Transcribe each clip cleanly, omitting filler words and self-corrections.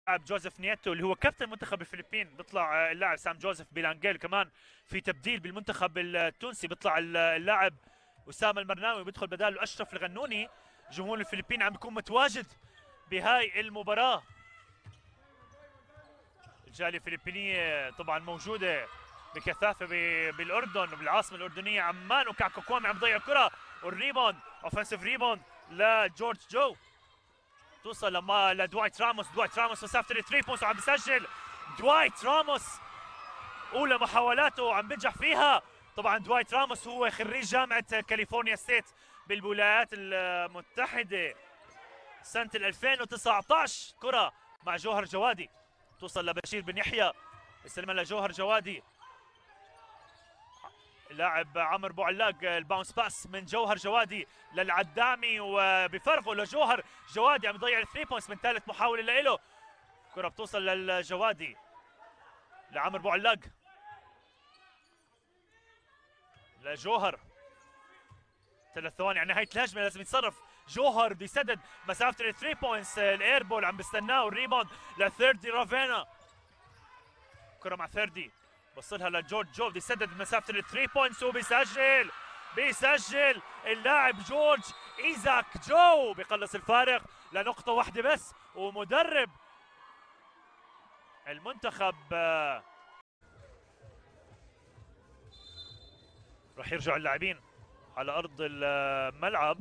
اللاعب جوزيف نيتو اللي هو كابتن منتخب الفلبين. بيطلع اللاعب سام جوزيف بيلانجيل. كمان في تبديل بالمنتخب التونسي، بيطلع اللاعب أسامة المرناوي، بيدخل بداله أشرف الغنوني. جمهور الفلبين عم بيكون متواجد بهاي المباراة. الجالية الفلبينية طبعا موجودة بكثافة بالأردن وبالعاصمة الأردنية عمان. وكعكو كوامي عم بضيع كرة، والريبوند اوفنسيف ريبوند لجورج جو، توصل لما لدوايت راموس. دوايت راموس مسافة الثري بوينتس وعم بسجل. دوايت راموس أولى محاولاته عم بنجح فيها. طبعا دوايت راموس هو خريج جامعة كاليفورنيا ستيت بالولايات المتحدة سنة 2019. كرة مع جوهر جوادي، توصل لبشير بن يحيى، يستلمها لجوهر جوادي. لاعب عمرو بوعلاق، الباونس باس من جوهر جوادي للعدامي وبفرغه لجوهر جوادي. عم يضيع الثري بوينتس من ثالث محاوله له. كره بتوصل للجوادي لعمرو بوعلاق لجوهر. 3 ثواني على نهايه الهجمه، لازم يتصرف. جوهر بده يسدد مسافه الثري بوينتس، الاير بول عم بستناه، والريباوند لثيردي رافينا. كره مع ثيردي، بصلها لجورج جو، بده يسدد مسافه الثري بوينتس وبيسجل اللاعب جورج ايزاك جو، بيقلص الفارق لنقطه واحده بس. ومدرب المنتخب راح يرجع اللاعبين على ارض الملعب.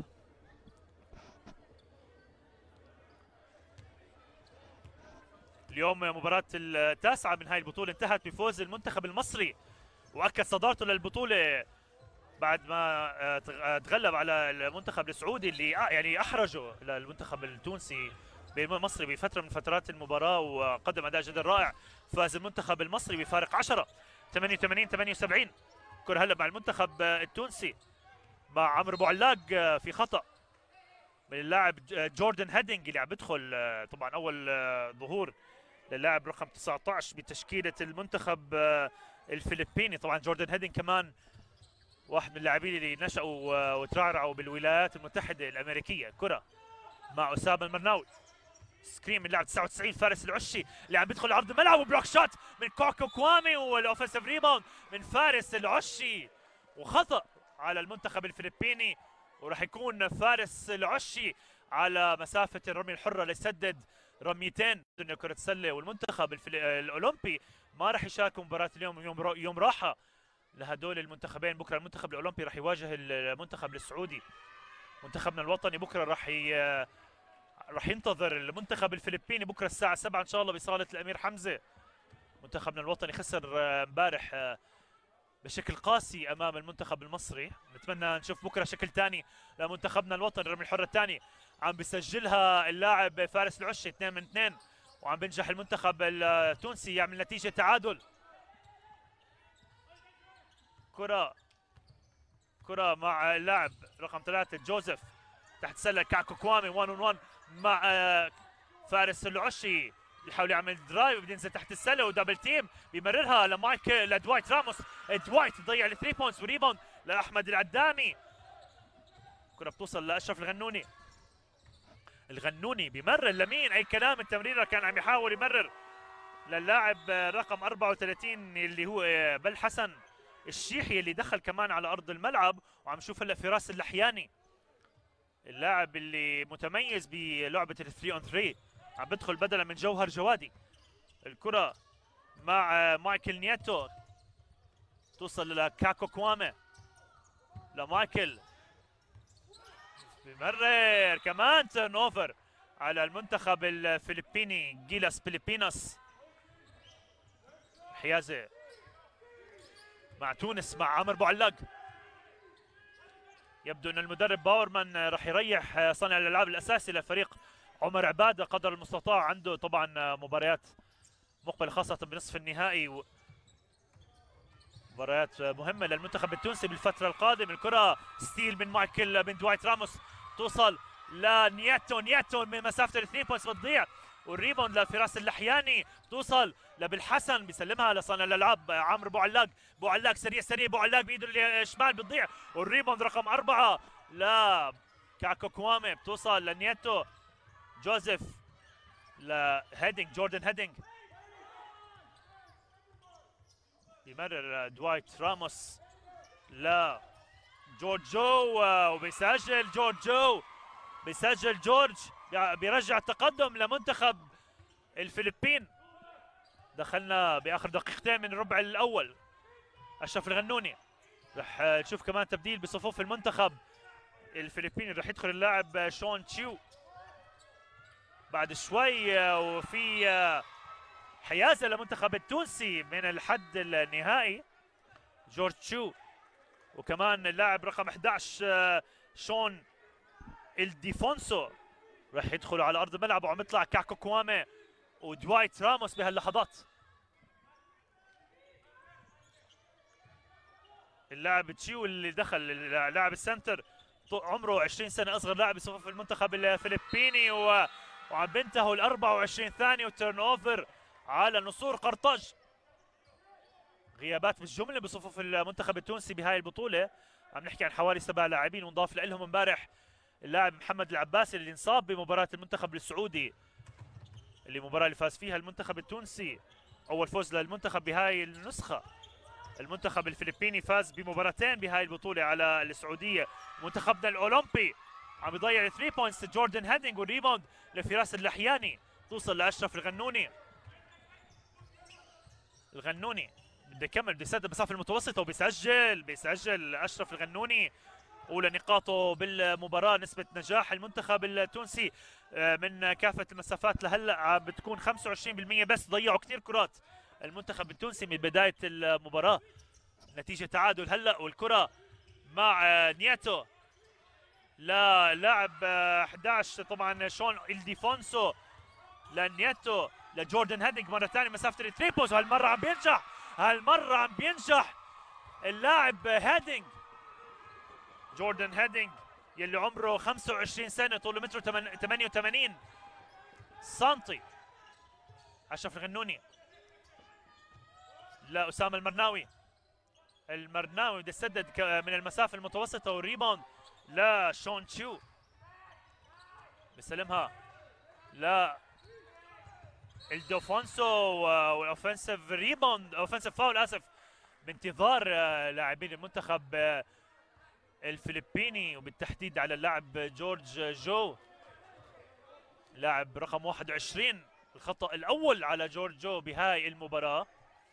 اليوم مباراة التاسعة من هاي البطولة انتهت بفوز المنتخب المصري، واكد صدارته للبطولة بعد ما تغلب على المنتخب السعودي اللي يعني احرجه للمنتخب التونسي بالمصري بفتره من فترات المباراه، وقدم اداء جدا رائع. فاز المنتخب المصري بفارق 10 88-78. كره هلا مع المنتخب التونسي مع عمرو بوعلاق في خطا من اللاعب جوردن هيدينج اللي عم بيدخل. طبعا اول ظهور للاعب رقم 19 بتشكيله المنتخب الفلبيني. طبعا جوردن هيدينج كمان واحد من اللاعبين اللي نشأوا وترعرعوا بالولايات المتحدة الأمريكية. كرة مع أسامة المرناوي، سكرين من لاعب 99 فارس العشي اللي عم بيدخل عرض الملعب، وبلوك شوت من كوكو كوامي، والاوفنسيف ريباوند من فارس العشي، وخطأ على المنتخب الفلبيني. وراح يكون فارس العشي على مسافة الرمي الحرة ليسدد رميتين من كرة السلة. والمنتخب الأولمبي ما راح يشاركوا مباراة اليوم، يوم راحة لهدول المنتخبين. بكره المنتخب الاولمبي راح يواجه المنتخب السعودي. منتخبنا الوطني بكره راح ينتظر المنتخب الفلبيني بكره الساعه 7 ان شاء الله بصاله الامير حمزه. منتخبنا الوطني خسر امبارح بشكل قاسي امام المنتخب المصري. نتمنى نشوف بكره شكل ثاني لمنتخبنا الوطني. الرمي الحره الثاني عم بيسجلها اللاعب فارس العشي 2 من 2، وعم بينجح المنتخب التونسي يعمل نتيجه تعادل. كرة مع اللاعب رقم 3 جوزيف تحت سلة كاكو كوامي 1 اون 1 مع فارس العشي، بيحاول يعمل درايف، بده ينزل تحت السله ودبل تيم، بيمررها لدوايت راموس. دوايت يضيع الثري بوينتس وريباوند لاحمد العدامي. كرة بتوصل لاشرف الغنوني بيمرر لمين؟ اي كلام. التمريره كان عم يحاول يمرر للاعب رقم 34 اللي هو بل حسن الشيحي اللي دخل كمان على ارض الملعب. وعم نشوف هلا فراس اللحياني اللاعب اللي متميز بلعبه الثري اون ثري عم بدخل بدلا من جوهر جوادي. الكره مع مايكل نيتو توصل لكاكو كوامي لمايكل، بمرر كمان تيرن اوفر على المنتخب الفلبيني. جيلاس فيليبينوس حيازه مع تونس مع عمرو بوعلاق. يبدو ان المدرب باورمان راح يريح صانع الالعاب الاساسي لفريق عمر عباده قدر المستطاع. عنده طبعا مباريات مقبله خاصه بنصف النهائي، مباريات مهمه للمنتخب التونسي بالفتره القادمه. الكره ستيل من مايكل من دوايت راموس، توصل نياتو من مسافه الاثنين بوينتس بتضيع، والريبوند لفراس اللحياني، توصل لبالحسن بيسلمها لصانع الالعاب عمرو بوعلاق سريع بوعلاق بايده الشمال بتضيع، والريبوند رقم 4 لا كاكو كوامي، بتوصل لنياتو جوزيف لهيدينج، جوردن هيدينج. بيمرر دوايت راموس لا جورج جو، وبيسجل جورج جو، بيسجل جورج، بيرجع التقدم لمنتخب الفلبين. دخلنا باخر دقيقتين من الربع الاول. اشرف الغنوني رح نشوف كمان تبديل بصفوف المنتخب الفلبيني، رح يدخل اللاعب شون تشيو بعد شوي، وفي حيازه للمنتخب التونسي من الحد النهائي جورج تشيو، وكمان اللاعب رقم 11 شون الديفونسو رح يدخلوا على ارض الملعب، وعم يطلع كاكو كوامي ودوايت راموس بهاللحظات. اللاعب تشيو اللي دخل اللاعب السنتر عمره 20 سنه، اصغر لاعب بصفوف المنتخب الفلبيني، وعم بينتهوا ال 24 ثانيه وتيرن اوفر على نسور قرطاج. غيابات بالجمله بصفوف المنتخب التونسي بهاي البطوله، عم نحكي عن حوالي 7 لاعبين، ونضاف لهم امبارح اللاعب محمد العباسي اللي انصاب بمباراه المنتخب السعودي، المباراه اللي فاز فيها المنتخب التونسي، اول فوز للمنتخب بهاي النسخه. المنتخب الفلبيني فاز بمباراتين بهاي البطوله على السعوديه. منتخبنا الاولمبي عم يضيع 3 بوينتس جوردن هيدينج، والريباوند لفراس اللحياني توصل لاشرف الغنوني. الغنوني بده يكمل، بده يسدد مسافه المتوسطه وبيسجل اشرف الغنوني. اولى نقاطه بالمباراه. نسبه نجاح المنتخب التونسي من كافه المسافات لهلا بتكون 25%، بس ضيعوا كثير كرات المنتخب التونسي من بدايه المباراه. نتيجه تعادل هلا، والكره مع نياتو للاعب 11 طبعا شون الديفونسو لنياتو لجوردن هيدينج مره ثانيه مسافه التريبوز، وهالمره عم بينجح اللاعب هيدينج، جوردن هيدينج يلي عمره 25 سنه، طوله متر 88 سنتي. اشرف الغنوني لأسامة المرناوي بده يسدد من المسافه المتوسطه، والريباوند لشون تشيو، بيسلمها لا الدوفونسو، والاوفنسيف ريباوند، اوفنسيف فاول اسف، بانتظار لاعبين المنتخب الفلبيني، وبالتحديد على اللاعب جورج جو لاعب رقم 21. الخطأ الأول على جورج جو بهاي المباراة.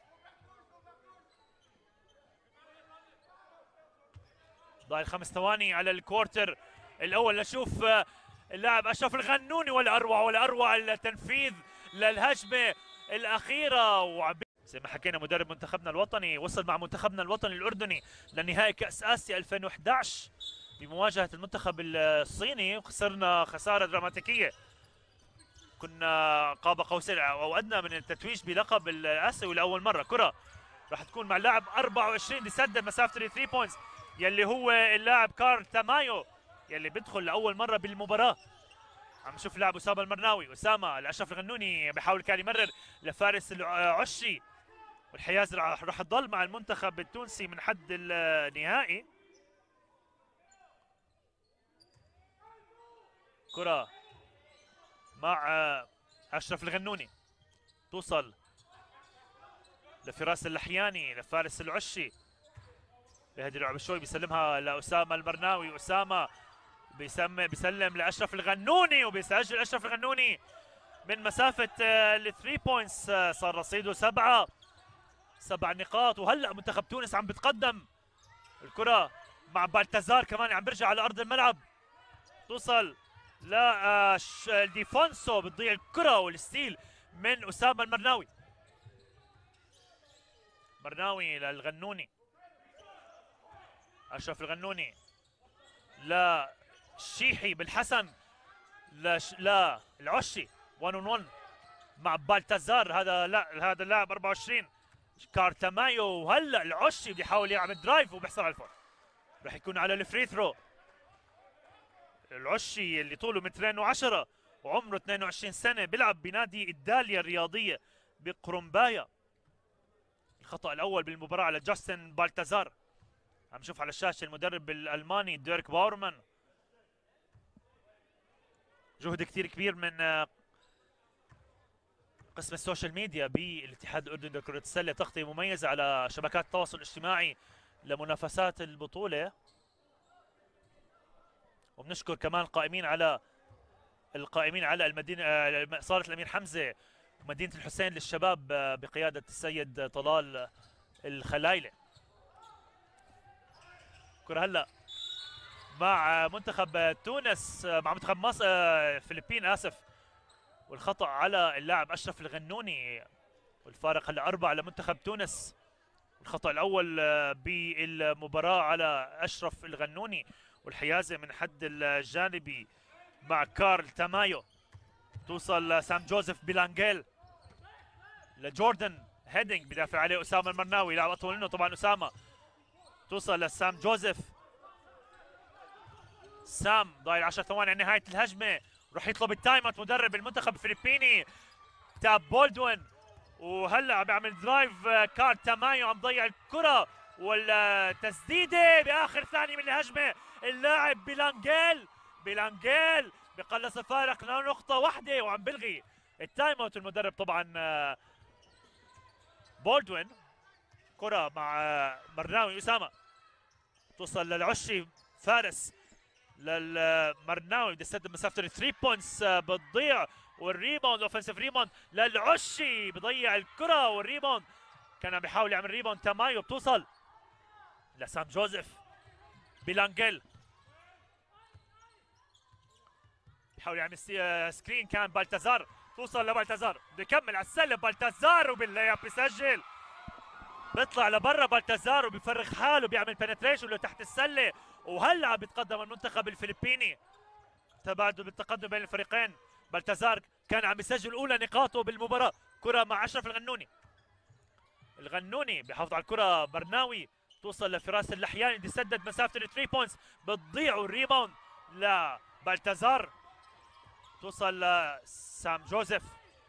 ضايل 5 ثواني على الكوارتر الأول. نشوف اللاعب أشرف الغنوني، ولا أروع التنفيذ للهجمة الأخيرة. زي ما حكينا مدرب منتخبنا الوطني وصل مع منتخبنا الوطني الأردني لنهائي كأس آسيا 2011 بمواجهة المنتخب الصيني، وخسرنا خسارة دراماتيكية. كنا قاب قوسين أو أدنى من التتويج بلقب الآسيوي لأول مرة. كرة راح تكون مع اللاعب 24 بيسدد مسافة 3 بوينتس، يلي هو اللاعب كارل تامايو يلي بيدخل لأول مرة بالمباراة. عم نشوف لاعب أسامة المرناوي، أسامة لأشرف الغنوني بحاول كان يمرر لفارس العشي، والحياز راح تضل مع المنتخب التونسي من حد النهائي. كرة مع أشرف الغنوني توصل لفراس اللحياني لفارس العشي، بهدي لعب شوي بيسلمها لأسامة المرناوي، أسامة بيسلم لأشرف الغنوني، وبيسجل أشرف الغنوني من مسافة ال3 بوينتس. صار رصيده 7 نقاط، وهلا منتخب تونس عم بتقدم. الكرة مع بالتازار كمان عم بيرجع على أرض الملعب، توصل لا ديفونسو، بتضيع الكرة والستيل من أسامة المرناوي. مرناوي للغنوني، أشرف الغنوني لا شيحي بالحسن لا العشي 1 on 1 مع بالتازار. هذا اللاعب 24 كارتامايو، وهلا العشي بده يحاول يعمل درايف وبيحصل على الفور. رح يكون على الفري ثرو. العشي اللي طوله 2 و10 وعمره 22 سنه، بيلعب بنادي الداليا الرياضيه بقرنبايا. الخطأ الأول بالمباراة على جاستن بالتازار. عم نشوف على الشاشة المدرب الألماني ديريك باورمان. جهد كثير كبير من قسم السوشيال ميديا بالاتحاد الاردني لكرة السلة تغطية مميزة على شبكات التواصل الاجتماعي لمنافسات البطولة. وبنشكر كمان القائمين على المدينة صالة الأمير حمزة ومدينة الحسين للشباب بقيادة السيد طلال الخلايلة. كرة هلا مع منتخب تونس، مع منتخب مصر فلبين آسف، والخطأ على اللاعب أشرف الغنوني، والفارق هلا 4 لمنتخب تونس. الخطأ الأول بالمباراة على أشرف الغنوني، والحيازة من حد الجانبي مع كارل تامايو. توصل سام جوزيف بلانجيل لجوردن هيدينج، بدافع عليه أسامة المرناوي، لاعب أطول منه طبعا أسامة. توصل لسام جوزيف، سام ضايل 10 ثواني على نهاية الهجمة، راح يطلب التايم اوت مدرب المنتخب الفلبيني تاب بولدوين. وهلا عم بيعمل درايف كارل تامايو، عم ضيع الكرة والتسديدة بآخر ثانية من الهجمة. اللاعب بلانجيل بقلص الفارق لنقطة واحدة، وعم بلغي التايم اوت المدرب طبعا بولدوين. كرة مع مرناوي أسامة، توصل للعشي فارس للمرناوي، بده يستخدم مسافة 3 بوينتس بتضيع، والريباوند اوفنسيف ريباوند للعشي، بضيع الكرة والريباوند. كان عم بيحاول يعمل ريباوند تامايو، بتوصل لسام جوزيف بلانجيل، بيحاول يعمل سكرين، كان بالتازار، توصل لبالتازار، بده يكمل على السله بالتازار، وباللياب بيسجل، بيطلع لبرا بالتازار وبيفرغ حاله، بيعمل بنتريشن لتحت السله. وهلا عم بيتقدم المنتخب الفلبيني، تبادل بالتقدم بين الفريقين. بالتازار كان عم يسجل اولى نقاطه بالمباراه. كره مع اشرف الغنوني بيحافظ على الكره، برناوي توصل لفراس اللحياني، بده يسدد مسافه الثري بوينتس، بتضيع، والريباوند لبالتازار، توصل لسام جوزيف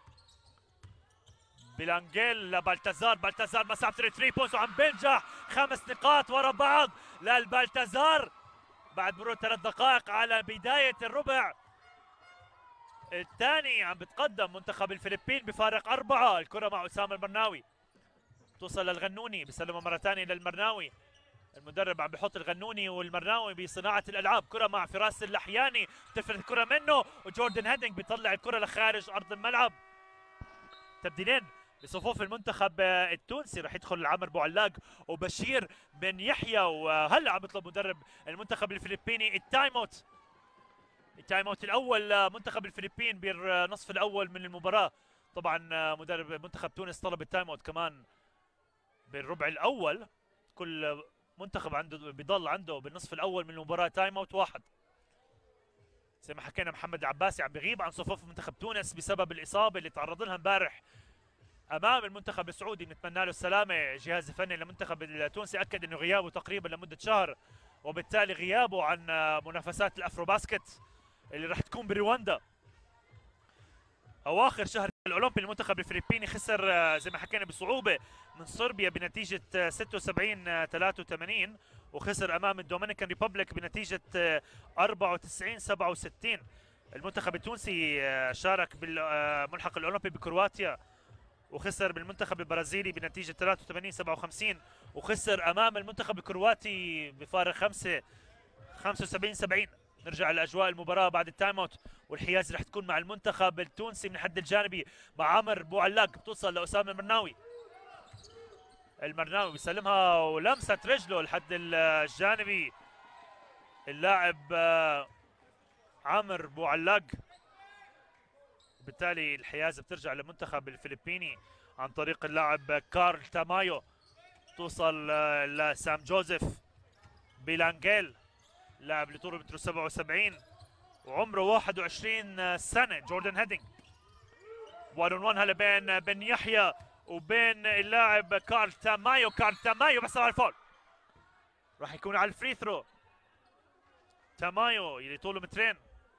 بلانجيل لبالتازار، بالتازار مسافه 3 بوينتس، وعم بينجح 5 نقاط ورا بعض للبالتازار بعد مرور 3 دقائق على بدايه الربع الثاني. عم بتقدم منتخب الفلبين بفارق 4. الكره مع اسامه المرناوي، توصل للغنوني، بيسلمها مره ثانيه للمرناوي. المدرب عم بحط الغنوني والمرناوي بصناعه الالعاب. كره مع فراس اللحياني، تفلت الكره منه، وجوردن هيدينج بيطلع الكره لخارج ارض الملعب. تبديلين بصفوف المنتخب التونسي، رح يدخل عمر بوعلاق وبشير بن يحيى. وهلا عم بيطلب مدرب المنتخب الفلبيني التايم اوت الاول لمنتخب الفلبين بالنصف الاول من المباراه. طبعا مدرب منتخب تونس طلب التايم اوت كمان بالربع الاول. كل منتخب عنده بيضل عنده بالنصف الاول من المباراه تايم اوت واحد. زي ما حكينا محمد عباسي عم بيغيب عن صفوف منتخب تونس بسبب الاصابه اللي تعرض لها امبارح امام المنتخب السعودي، بنتمنى له السلامه. الجهاز الفني للمنتخب التونسي اكد انه غيابه تقريبا لمده شهر، وبالتالي غيابه عن منافسات الافرو باسكت اللي راح تكون برواندا اواخر شهر الاولمبي. المنتخب الفلبيني خسر زي ما حكينا بصعوبه من صربيا بنتيجه 76-83، وخسر امام الدومينيكان ريبوبليك بنتيجه 94-67. المنتخب التونسي شارك بالملحق الاولمبي بكرواتيا وخسر بالمنتخب البرازيلي بنتيجه 83-57، وخسر امام المنتخب الكرواتي بفارق 75-70. نرجع لاجواء المباراه بعد التايم اوت، والحيازه رح تكون مع المنتخب التونسي من الحد الجانبي مع عمر بوعلاق. بتوصل لاسامه المرناوي بيسلمها ولمسه رجله الحد الجانبي اللاعب عمر بوعلاق. بالتالي الحيازه بترجع للمنتخب الفلبيني عن طريق اللاعب كارل تامايو. توصل لسام جوزيف بلانجيل، لاعب اللي طوله متر 77 وعمره 21 سنه. جوردن هيدينج 1 on 1 هلا بين بن يحيى وبين اللاعب كارل تامايو. بحصل على الفول، راح يكون على الفري ثرو. تامايو اللي طوله مترين.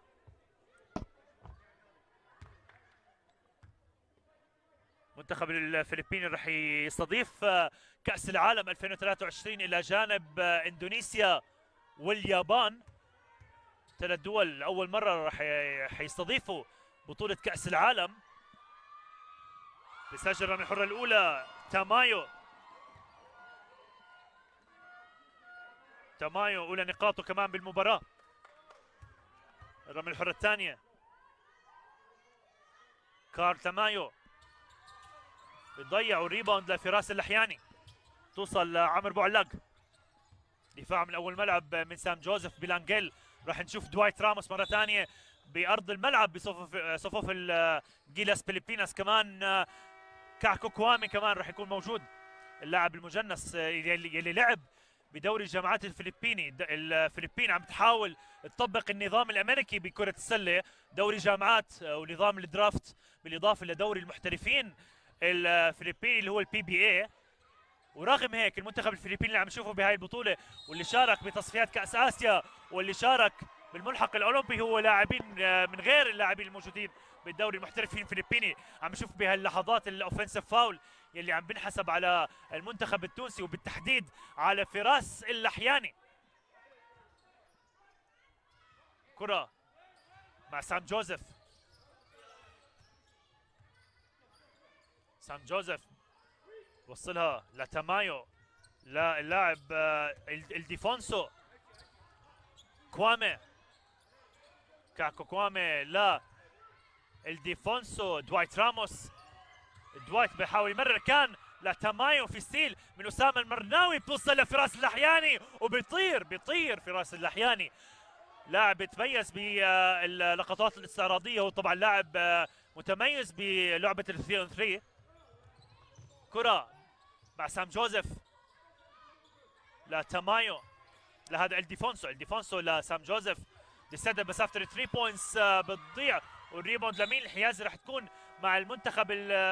منتخب الفلبيني راح يستضيف كأس العالم 2023 إلى جانب إندونيسيا واليابان. 3 دول أول مرة راح يستضيفوا بطولة كأس العالم. بيسجل رمي الحرة الأولى تامايو. تامايو أولى نقاطه كمان بالمباراة. الرمي الحرة الثانية كارل تامايو بيضيع ريباوند لفراس اللحياني، توصل لعمر بوعلاق. دفاع من اول ملعب من سام جوزيف بلانجيل. راح نشوف دوايت راموس مره ثانيه بارض الملعب بصفوف جيلاس فيليبيناس. كمان كاكو كوامي كمان راح يكون موجود، اللاعب المجنس يلي لعب بدوري الجامعات الفلبيني. الفلبين عم تحاول تطبق النظام الامريكي بكره السله، دوري جامعات ونظام الدرافت بالاضافه لدوري المحترفين الفلبيني اللي هو البي بي اي. ورغم هيك المنتخب الفلبيني اللي عم نشوفه بهاي البطوله واللي شارك بتصفيات كاس اسيا واللي شارك بالملحق الاولمبي هو لاعبين من غير اللاعبين الموجودين بالدوري المحترفين الفلبيني. عم نشوف بهاللحظات الاوفنسيف فاول يلي عم بنحسب على المنتخب التونسي وبالتحديد على فراس اللحياني. كرة مع سام جوزيف. سام جوزيف وصلها لتامايو للاعب الديفونسو كوامي. كاكو كوامي لا الديفونسو دوايت راموس. دوايت بيحاول يمرر كان لتامايو في ستيل من اسامه المرناوي، بتوصل لفراس اللحياني وبيطير فراس اللحياني. لاعب يتميز باللقطات الاستعراضيه، وطبعا لاعب متميز بلعبه ال 3 on 3. كرة مع سام جوزيف لتامايو لهذا الديفونسو لسام جوزيف. بيستهدف مسافه 3 بوينتس بتضيع، والريباوند لمين؟ الحيازه رح تكون مع المنتخب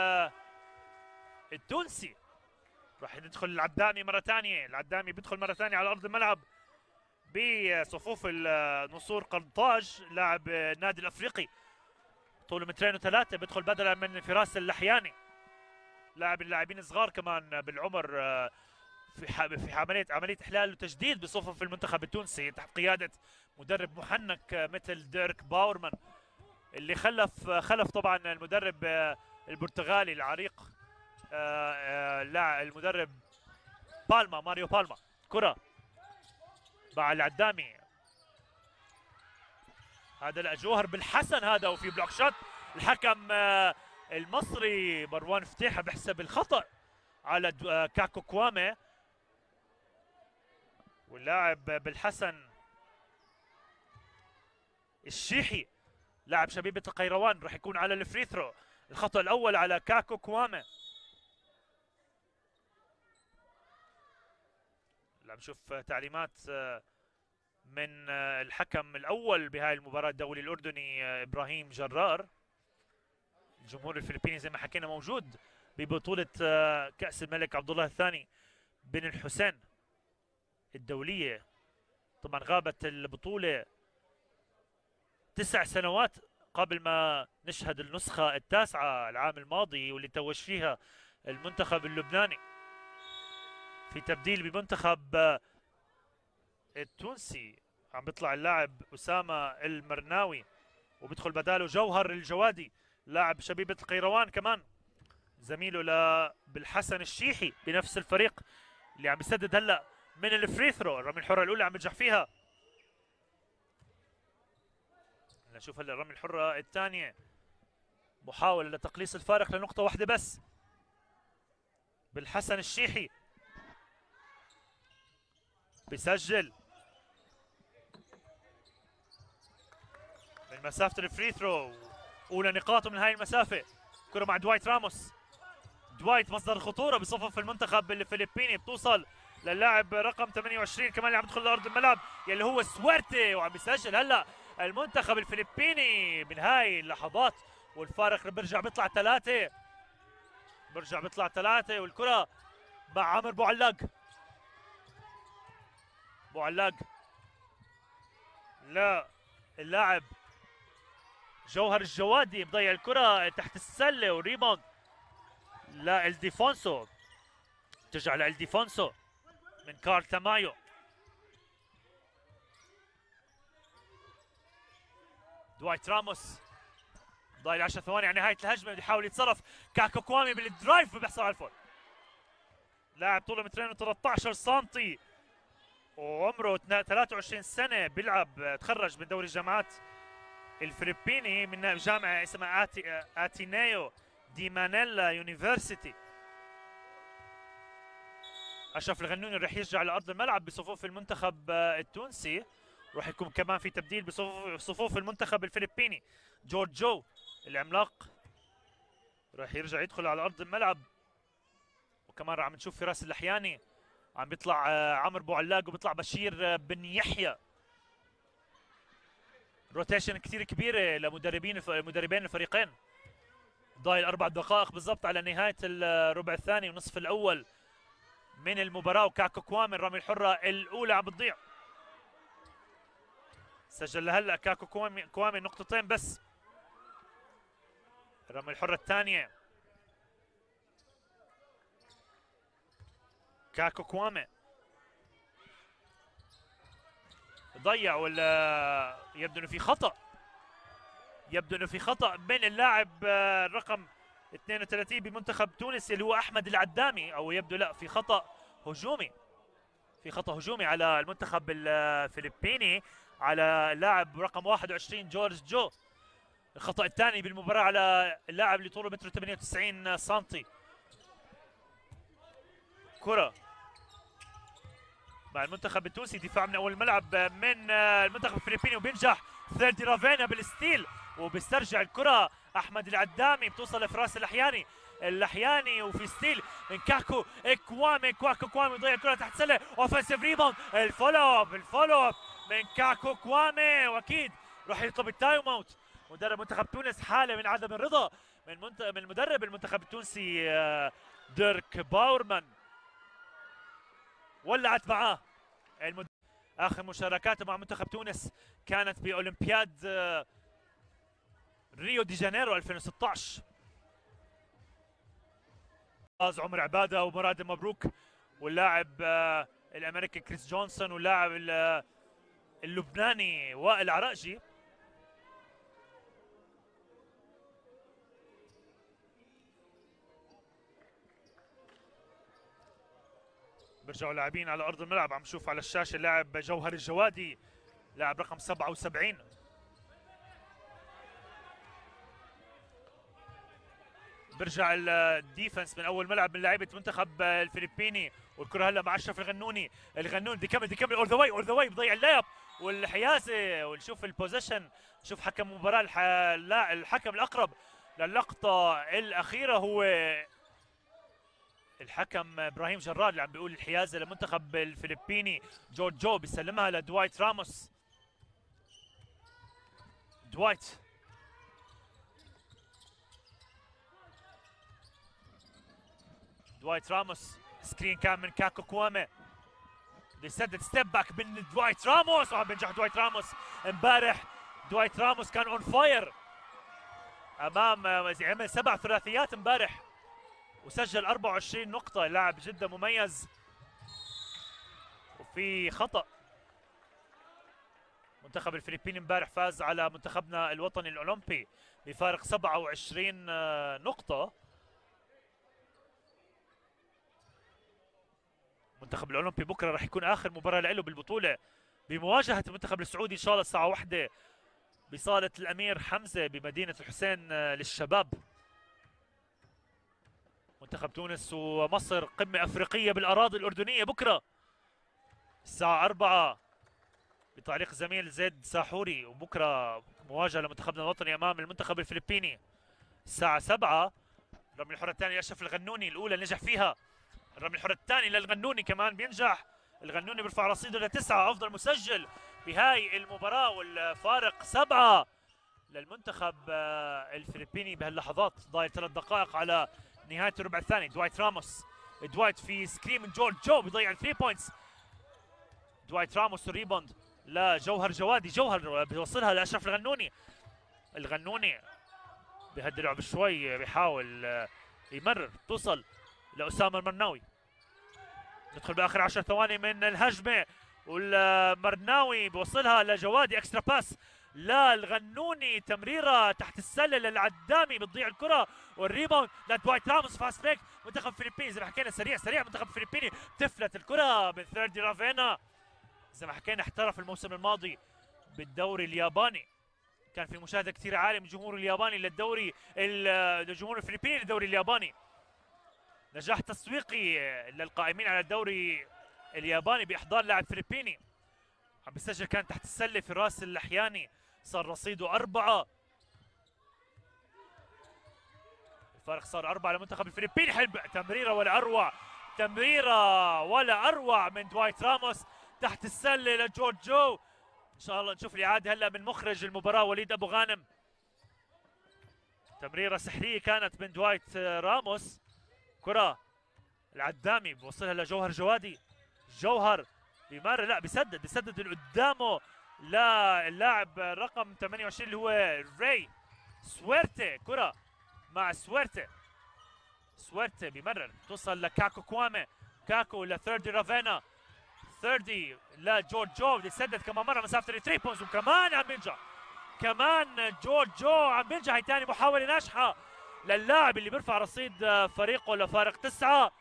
التونسي. راح ندخل العدامي مره ثانيه. العدامي بيدخل مره ثانيه على ارض الملعب بصفوف نصور قرطاج، لاعب النادي الافريقي طوله 2 و3، بيدخل بدلا من فراس اللحياني، لاعب اللاعبين الصغار كمان بالعمر، في عمليه احلال وتجديد بصفوف المنتخب التونسي تحت قياده مدرب محنك مثل ديرك باورمان، اللي خلف طبعا المدرب البرتغالي العريق المدرب ماريو بالما. كرة مع العدامي، هذا الجوهر بالحسن هذا، وفي بلوك شوت. الحكم المصري مروان فتيحة بحسب الخطأ على كاكو كوامي، واللاعب بالحسن الشيحي لاعب شبيبة القيروان راح يكون على الفري ثرو. الخطأ الأول على كاكو كوامي. عم نشوف تعليمات من الحكم الأول بهاي المباراة الدولي الأردني إبراهيم جرار. الجمهور الفلبيني زي ما حكينا موجود ببطولة كأس الملك عبد الله الثاني بن الحسين الدولية. طبعا غابت البطولة 9 سنوات قبل ما نشهد النسخة التاسعة العام الماضي، واللي توج فيها المنتخب اللبناني في تبديل بمنتخب التونسي. عم بيطلع اللاعب أسامة المرناوي وبيدخل بداله جوهر الجوادي لاعب شبيبة القيروان، كمان زميله بالحسن الشيحي بنفس الفريق اللي عم يسدد هلا من الفري ثرو. الرمي الحرة الأولى عم ينجح فيها. نشوف هلا الرمي الحرة الثانية، محاولة لتقليص الفارق لنقطة واحدة بس. بالحسن الشيحي بيسجل من مسافة الفري ثرو، أولى نقاطه من هاي المسافة. كرة مع دوايت راموس. دوايت مصدر الخطورة بصفوف المنتخب الفلبيني، بتوصل للاعب رقم 28 كمان اللي عم يدخل لأرض الملعب يلي هو سويرتي، وعم يسجل هلا المنتخب الفلبيني من هاي اللحظات، والفارق بيرجع بيطلع 3. والكرة مع عمر بوعلاق. لا اللاعب جوهر الجوادي مضيع الكرة تحت السلة، وريباوند لا الديفونسو، ترجع للديفونسو من كارل تامايو. دوايت راموس ضايل 10 ثواني على نهايه الهجمه، بيحاول يتصرف كاكو كوامي بالدرايف وبيحصل على الفول. لاعب طوله 213 سم وعمره 23 سنه، بيلعب تخرج من دوري الجامعات الفلبيني من جامعه اسمها اتينيو دي مانيلا يونيفرسيتي. اشرف الغنوني رح يرجع لارض الملعب بصفوف المنتخب التونسي، رح يكون كمان في تبديل بصفوف المنتخب الفلبيني. جورج جو العملاق رح يرجع يدخل على ارض الملعب، وكمان عم نشوف فراس اللحياني، عم بيطلع عمرو بوعلاق وبيطلع بشير بن يحيى. روتيشن كثير كبيره لمدربين الفريقين. ضايل 4 دقائق بالضبط على نهايه الربع الثاني ونصف الاول من المباراه، وكاكو كوامي الرمي الحره الاولى عم بتضيع. سجل لهلا كاكو كوامي نقطتين بس. الرمي الحره الثانيه كاكو كوامي ضيع، ولا يبدو انه في خطا، يبدو انه في خطا بين اللاعب رقم 32 بمنتخب تونس اللي هو احمد العدامي، او يبدو لا، في خطا هجومي، في خطا هجومي على المنتخب الفلبيني على اللاعب رقم 21 جورج جو. الخطا الثاني بالمباراه على اللاعب اللي طوله 198 سم. كره مع المنتخب التونسي، دفاع من اول الملعب من المنتخب الفلبيني، وبينجح ثيردي رافينا بالستيل، وبيسترجع الكره احمد العدامي، بتوصل لفراس اللحياني وفي ستيل من كاكو كوامي. كوامي يضيع الكره تحت سله، اوفنسيف ريباوند، الفولو اب من كاكو كوامي، واكيد راح يطلب التايم اوت مدرب منتخب تونس، حاله من عدم الرضا من مدرب المنتخب التونسي ديرك باورمان. ولعت معاه اخر مشاركاته مع منتخب تونس كانت باولمبياد ريو دي جانيرو 2016. فاز عمر عباده ومراد مبروك، واللاعب الامريكي كريس جونسون، واللاعب اللبناني وائل عراقجي. بيرجعوا لاعبين على ارض الملعب، عم نشوف على الشاشه اللاعب جوهر الجوادي، لاعب رقم 77. بيرجع الديفنس من اول ملعب من لاعيبه المنتخب الفلبيني، والكره هلا مع اشرف الغنوني بدي كمل اول ذا واي بضيع اللعب والحيازه. ونشوف البوزيشن، نشوف حكم المباراه الحكم الاقرب للقطه الاخيره هو الحكم ابراهيم جراد، اللي عم بيقول الحيازه للمنتخب الفلبيني. جورج جو بيسلمها لدوايت راموس. دوايت راموس، سكرين كان من كاكو كوامي، بده يسدد ستيب باك من دوايت راموس، وعم بينجح دوايت راموس. امبارح دوايت راموس كان اون فاير امام، عمل 7 ثلاثيات امبارح وسجل 24 نقطة، لاعب جدا مميز. وفي خطأ. منتخب الفلبين امبارح فاز على منتخبنا الوطني الأولمبي بفارق 27 نقطة. المنتخب الأولمبي بكرة رح يكون آخر مباراة له بالبطولة بمواجهة المنتخب السعودي إن شاء الله الساعة 1 بصالة الأمير حمزة بمدينة الحسين للشباب. منتخب تونس ومصر قمة أفريقية بالأراضي الأردنية بكرة الساعة 4 بتعليق زميل زيد ساحوري، وبكرة مواجهة لمنتخبنا الوطني أمام المنتخب الفلبيني الساعة 7. الرمي الحرة الثانية لأشرف الغنوني، الأولى نجح فيها، الرمي الحرة الثاني للغنوني كمان بينجح. الغنوني بيرفع رصيده ل9 أفضل مسجل بهاي المباراة، والفارق 7 للمنتخب الفلبيني بهاللحظات. ضايل 3 دقائق على نهاية الربع الثاني. دوايت في سكرين من جورج جو بيضيع 3 بوينتس. دوايت راموس الريبوند لجوهر جوادي، جوهر بيوصلها لأشرف الغنوني بهدي اللعب شوي، بيحاول يمرر، توصل لأسامة المرناوي. ندخل بآخر 10 ثواني من الهجمة، والمرناوي بيوصلها لجوادي، اكسترا باس لا الغنوني، تمريره تحت السله للعدامي بتضيع الكره، والريباوند لدوايت راموس. فاست بريك منتخب فلبين زي ما حكينا، سريع سريع منتخب فلبيني، بتفلت الكره من ثيردي رافينا. زي ما حكينا احترف الموسم الماضي بالدوري الياباني، كان في مشاهده كثير عاليه من الجمهور الياباني للدوري، الجمهور الفلبيني للدوري الياباني. نجاح تسويقي للقائمين على الدوري الياباني باحضار لاعب فلبيني. عم بيسجل كان تحت السله في راس اللحياني، صار رصيده 4. الفارق صار 4 لمنتخب الفلبين. حلو تمريره ولا اروع، تمريره ولا اروع من دوايت راموس تحت السله لجورج جو. ان شاء الله نشوف الاعاده هلا من مخرج المباراه وليد ابو غانم. تمريره سحريه كانت من دوايت راموس. كره العدامي بوصلها لجوهر جوادي. جوهر بيمرر، لا بيسدد اللي قدامه للاعب رقم 28 اللي هو ري سويرتي. كره مع سويرتي بيمرر توصل لكاكو كوامي. كاكو لثيردي رافينا. ثيردي لجورج جو بده يسدد كمان مره مسافه 3 بوينتس، وكمان عم بينجح. كمان جورج جو عم بينجح. هي ثاني محاوله ناجحه للاعب اللي بيرفع رصيد فريقه لفارق 9.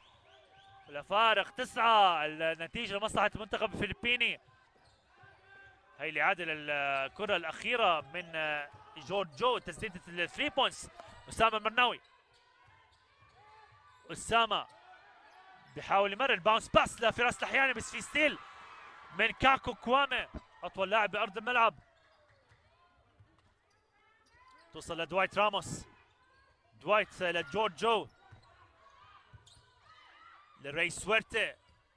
النتيجه لمصلحه المنتخب الفلبيني. هي الاعاده للكره الاخيره من جورج جو، تسديده ال 3 بوينتس. اسامه المرناوي. اسامه بيحاول يمرر باونس باس لفراس لحياني، بس في ستيل من كاكو كوامي، اطول لاعب بارض الملعب. توصل لدوايت راموس. دوايت لجورج جو لري سويرتي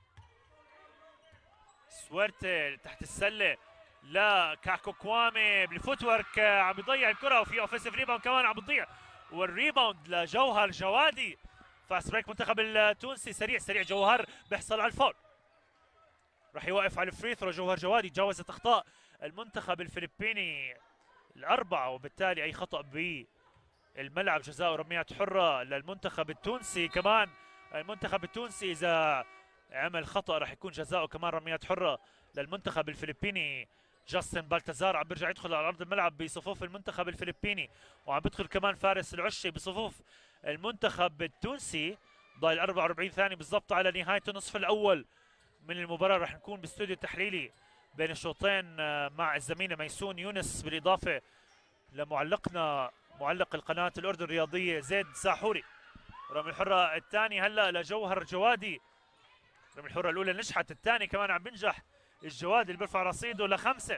تحت السله لكاكو كوامي بالفوت ورك، عم بيضيع الكره، وفي اوفنسيف ريباوند كمان عم بتضيع، والريباوند لجوهر جوادي. فاست بريك منتخب التونسي. سريع جوهر بيحصل على الفول، راح يوقف على الفري ثرو. جوهر جوادي تجاوزت اخطاء المنتخب الفلبيني الاربعه، وبالتالي اي خطا بالملعب جزاء ورميات حره للمنتخب التونسي. كمان المنتخب التونسي اذا عمل خطا راح يكون جزاؤه كمان رميات حره للمنتخب الفلبيني. جاستن بالتازار عم بيرجع يدخل على ارض الملعب بصفوف المنتخب الفلبيني، وعم بيدخل كمان فارس العشي بصفوف المنتخب التونسي. ضايل 44 ثانيه بالضبط على نهايه النصف الاول من المباراه. راح نكون باستوديو تحليلي بين الشوطين مع الزميله ميسون يونس، بالاضافه لمعلقنا معلق القناه الاردن الرياضيه زيد ساحوري. رمي الحره الثاني هلا لجوهر جوادي. رمي الحره الاولى نجحت، الثاني كمان عم بينجح الجوادي اللي بيرفع رصيده ل5.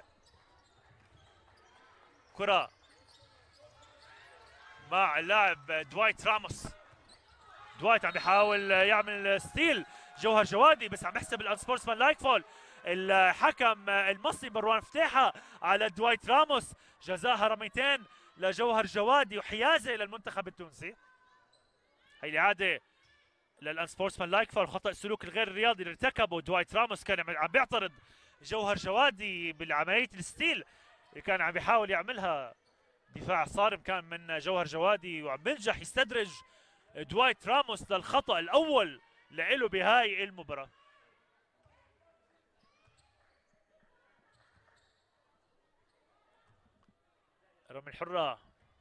كره مع اللاعب دوايت راموس. دوايت عم بيحاول يعمل ستيل جوهر جوادي، بس عم يحسب الانسبورتسمان لايك فول الحكم المصري مروان فتيحه على دوايت راموس. جزاها رميتين لجوهر جوادي وحيازه للمنتخب التونسي. هي الاعاده للانسبورتسمان لايك فول، خطا السلوك الغير الرياضي اللي ارتكبه دوايت راموس. كان عم بيعترض جوهر جوادي بالعمليه الستيل اللي كان عم بيحاول يعملها. دفاع صارم كان من جوهر جوادي، وعم بينجح يستدرج دوايت راموس للخطأ الأول لإله بهاي المباراة. رمي الحرة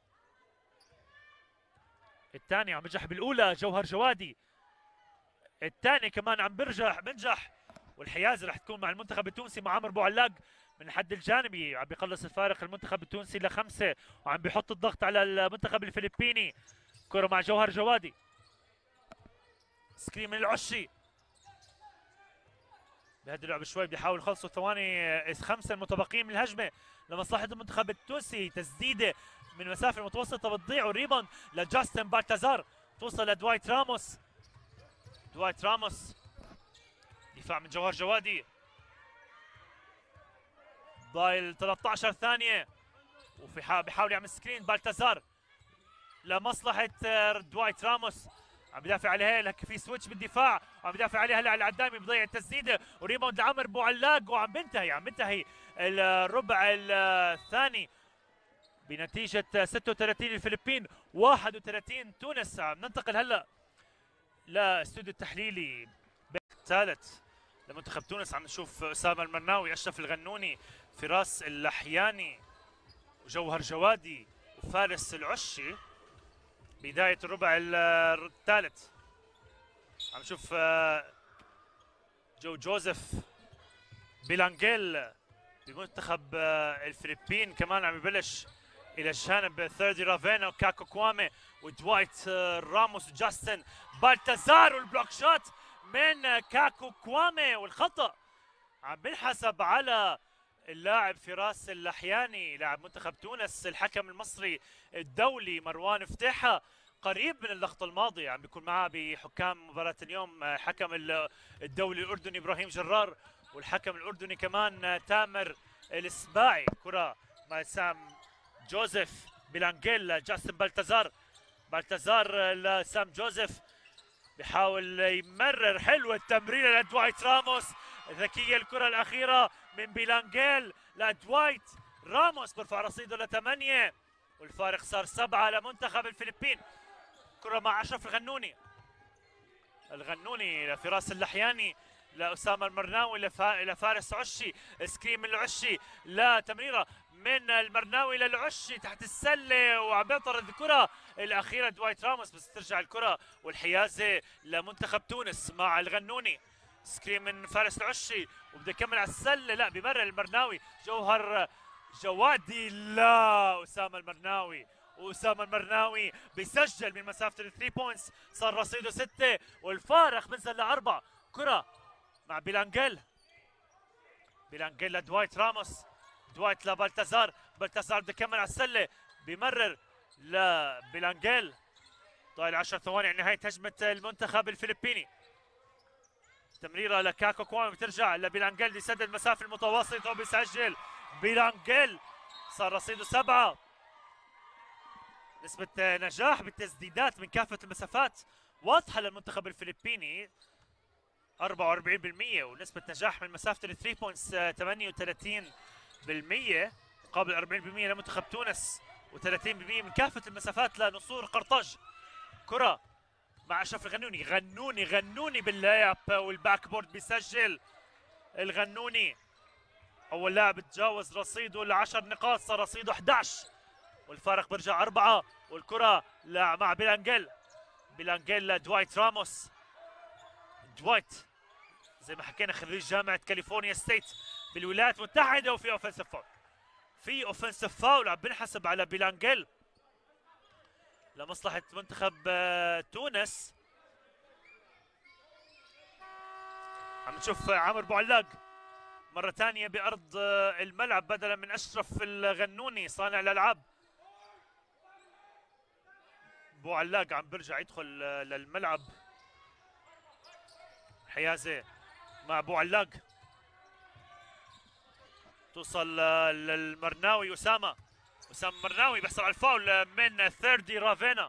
الثاني عم بينجح بالأولى جوهر جوادي، الثاني كمان عم بنجح، والحيازة رح تكون مع المنتخب التونسي مع عمرو بوعلاق من الحد الجانبي. عم بيقلص الفارق المنتخب التونسي ل5، وعم بيحط الضغط على المنتخب الفلبيني. كرة مع جوهر جوادي، سكرين من العشي. بهدي اللعبة شوي بيحاول يخلصوا ثواني 5 المتبقيين من الهجمة لمصلحة المنتخب التونسي. تسديدة من مسافة متوسطة بتضيع، والريباوند لجاستن بالتازار توصل لدوايت راموس. دفاع من جوهر جوادي. ضايل 13 ثانية، بيحاول يعمل سكرين بالتازار لمصلحة دوايت راموس. عم بدافع عليها، لك في سويتش بالدفاع، عم بدافع عليها هلا على العدامي، بضيع التسديده، وريباوند لعمر بوعلاق، وعم بنتهي الربع الثاني بنتيجه 36 الفلبين 31 تونس. عم ننتقل هلا لاستوديو التحليلي الثالث لمنتخب تونس. عم نشوف اسامه المرناوي، اشرف الغنوني، فراس اللحياني، وجوهر جوادي وفارس العشي. بداية الربع الثالث عم نشوف جو جوزيف بيلانجيل بمنتخب الفلبين كمان عم يبلش الى جانب ثيردي رافينا وكاكو كوامي ودوايت راموس وجاستن بالتازار، والبلوك شوت من كاكو كوامي، والخطأ عم بنحسب على اللاعب فراس اللحياني لاعب منتخب تونس. الحكم المصري الدولي مروان فتيحة قريب من اللقطة الماضية عم بيكون معاه بحكام مباراة اليوم حكم الدولي الأردني إبراهيم جرار، والحكم الأردني كمان تامر السباعي. كرة مع سام جوزيف بيلانجيل جاستن بالتازار لسام جوزيف بيحاول يمرر. حلوة التمريرة لدوايت راموس، ذكية الكرة الأخيرة من بيلانجيل لدوايت راموس، برفع رصيده ل8 والفارق صار 7 لمنتخب الفلبين. كرة مع أشرف الغنوني لفراس اللحياني لأسامة المرناوي لفارس عشي، سكرين من العشي لتمريرة من المرناوي للعشي تحت السلة، وعم بيعترض الكرة الأخيرة دوايت راموس، بس ترجع الكرة والحيازة لمنتخب تونس مع الغنوني. سكرين من فارس العشي وبده يكمل على السلة، لا بمرر المرناوي. جوهر جوادي لا أسامة المرناوي، وأسامة المرناوي بيسجل من مسافة ال3 بوينتس، صار رصيده 6 والفارق بنزل ل4. كرة مع بيلانجيل لدوايت راموس، دوايت لبالتازار، بالتازار بده يكمل على السلة بمرر لبيلانجيل. ضايل 10 ثواني على نهاية هجمة المنتخب الفلبيني. تمريرة لكاكو كوامي بترجع لبيلانجيل يسدد المسافة المتوسطة وبيسجل. بيلانجيل صار رصيده 7. نسبة نجاح بالتسديدات من كافة المسافات واضحة للمنتخب الفلبيني 44%، ونسبة نجاح من مسافة ال 3 بوينتس 38% مقابل 40% لمنتخب تونس، و30% من كافة المسافات لنصور قرطاج. كرة مع أشرف غنوني باللايب والباك بورد بيسجل. الغنوني أول لاعب تجاوز رصيده ل10 نقاط، صار رصيده 11 والفارق برجع 4. والكرة مع بيلانجيل لدوايت راموس. دوايت زي ما حكينا خريج جامعة كاليفورنيا ستيت بالولايات المتحدة، وفي اوفنسيف فاول عم بنحسب على بيلانجيل لمصلحة منتخب تونس. عم نشوف عامر بوعلاق مرة ثانية بأرض الملعب بدلا من أشرف الغنوني صانع الألعاب. بوعلاق عم برجع يدخل للملعب. حيازة مع بوعلاق توصل للمرناوي. أسامة مرناوي بيحصل على الفاول من ثيردي رافينا،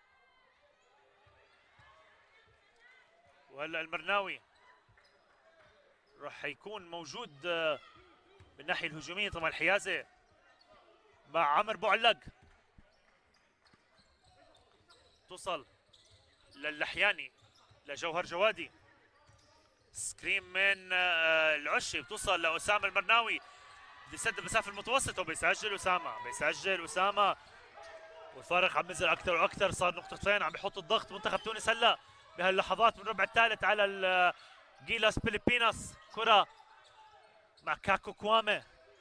وهلا المرناوي راح يكون موجود من الناحية الهجومية. طبعا الحيازة مع عمر بوعلاق توصل للحياني لجوهر جوادي، سكرين من العشي بتوصل لأسامة المرناوي بيسدد مسافة المتوسطة وبيسجل أسامة والفارق عم ينزل أكثر وأكثر، صار نقطتين. عم بيحط الضغط منتخب تونس هلا بهاللحظات من الربع الثالث على جيلاس فيليبيناس. كرة مع كاكو كوامي،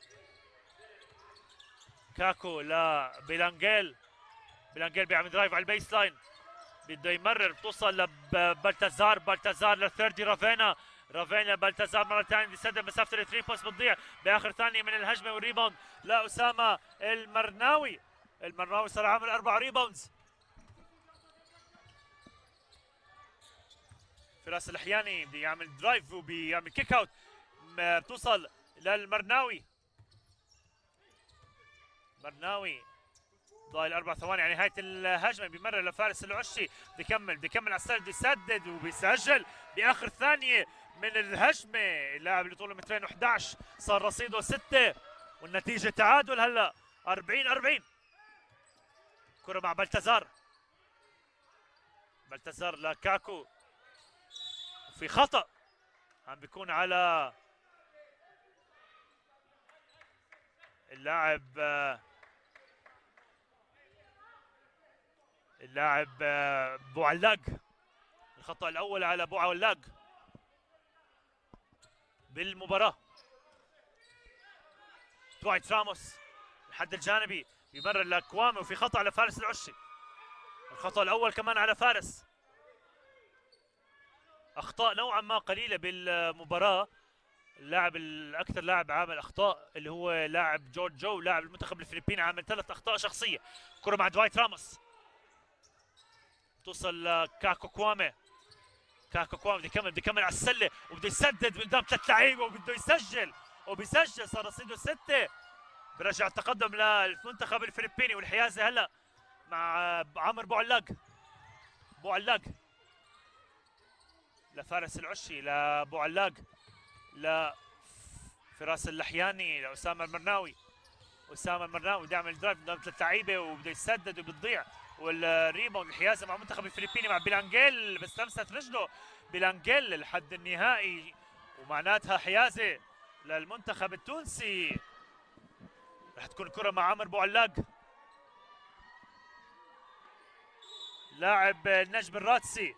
كاكو لبيلانجيل بيعمل درايف على البيس لاين بده يمرر، بتوصل بالتازار لثيردي رافينا بالتازار مرة ثانية بيسدد مسافة ال 3 بوينتس بتضيع بآخر ثانية من الهجمة، والريباوند لأسامة المرناوي صار عامل 4 ريباوندز. فراس اللحياني بيعمل درايف وبيعمل كيك اوت، بتوصل للمرناوي. ضايل 4 ثواني على نهاية الهجمة، بيمرر لفارس العشي بيكمل على السرد بيسدد وبيسجل بآخر ثانية من الهجمة. اللاعب اللي طوله 211 صار رصيده 6 والنتيجة تعادل هلا 40-40. كرة مع بالتازار لكاكو، في خطأ عم بيكون على اللاعب اللاعب بوعلاق. الخطأ الأول على بوعلاق بالمباراة. دوايت راموس الحد الجانبي بيمرر لكوامي، وفي خطأ على فارس العشي. الخطأ الأول كمان على فارس. أخطاء نوعا ما قليلة بالمباراة. اللاعب الأكثر لاعب عامل أخطاء اللي هو لاعب جورج جو، لاعب المنتخب الفلبيني، عامل 3 أخطاء شخصية. كرة مع دوايت راموس توصل لكاكو كوامي. كاكو كوامي بده يكمل على السلة وبده يسدد من قدام 3 لعيبة وبده يسجل وبيسجل. صار رصيده 6. برجع التقدم للمنتخب الفلبيني، والحيازة هلا مع عمرو بوعلاق. بوعلاق لفارس العشي، لبوعلاق، لفراس اللحياني، لأسامة المرناوي. أسامة المرناوي بده يعمل درايف قدام 3 لعيبة وبده يسدد وبتضيع. والريباوند الحيازة مع المنتخب الفلبيني مع بيلانجيل، بس لمست رجله بيلانجيل لحد النهائي، ومعناتها حيازة للمنتخب التونسي. رح تكون كرة مع عمرو بوعلاق، لاعب النجم الراتسي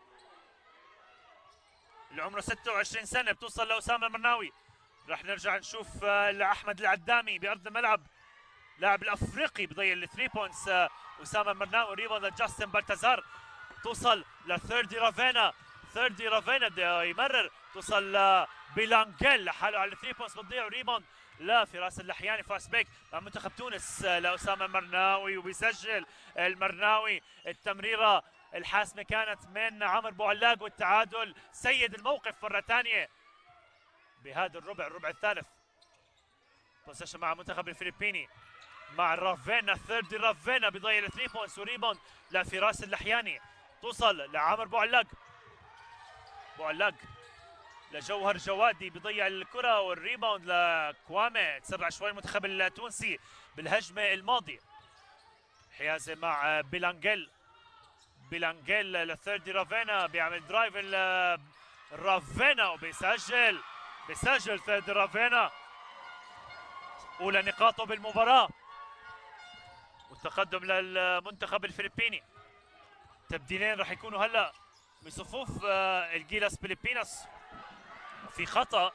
اللي عمره 26 سنة. بتوصل لأسامة المرناوي. رح نرجع نشوف لأحمد العدامي بأرض الملعب، لاعب الأفريقي بضيع الثري بوينتس. أسامة المرناوي. ريباوند لجاستن بالتازار. توصل لثيردي رافينا. ثيردي رافينا بده يمرر. توصل لبيلانجيل لحاله على الثري بوينتس بتضيع. وريباوند لفراس اللحياني فاست بيك مع منتخب تونس لأسامة المرناوي وبيسجل المرناوي. التمريرة الحاسمة كانت من عمرو بوعلاق، والتعادل سيد الموقف مرة ثانية بهذا الربع الثالث. بوزيشن مع المنتخب الفلبيني مع رافينا. ثيردي رافينا بيضيع الثري بوينتس، وريباوند لفراس اللحياني. توصل لعمر بوعلاق. بوعلاق لجوهر جوادي بيضيع الكرة، والريباوند لكوامي. تسرع شوي المنتخب التونسي بالهجمة الماضية. حيازة مع بيلانجيل. بيلانجيل لثيردي رافينا بيعمل درايف رافينا وبيسجل. بيسجل ثيردي رافينا أولى نقاطه بالمباراة، والتقدم للمنتخب الفلبيني. تبديلين راح يكونوا هلا من صفوف الجيلاس فيليبيناس. في خطأ،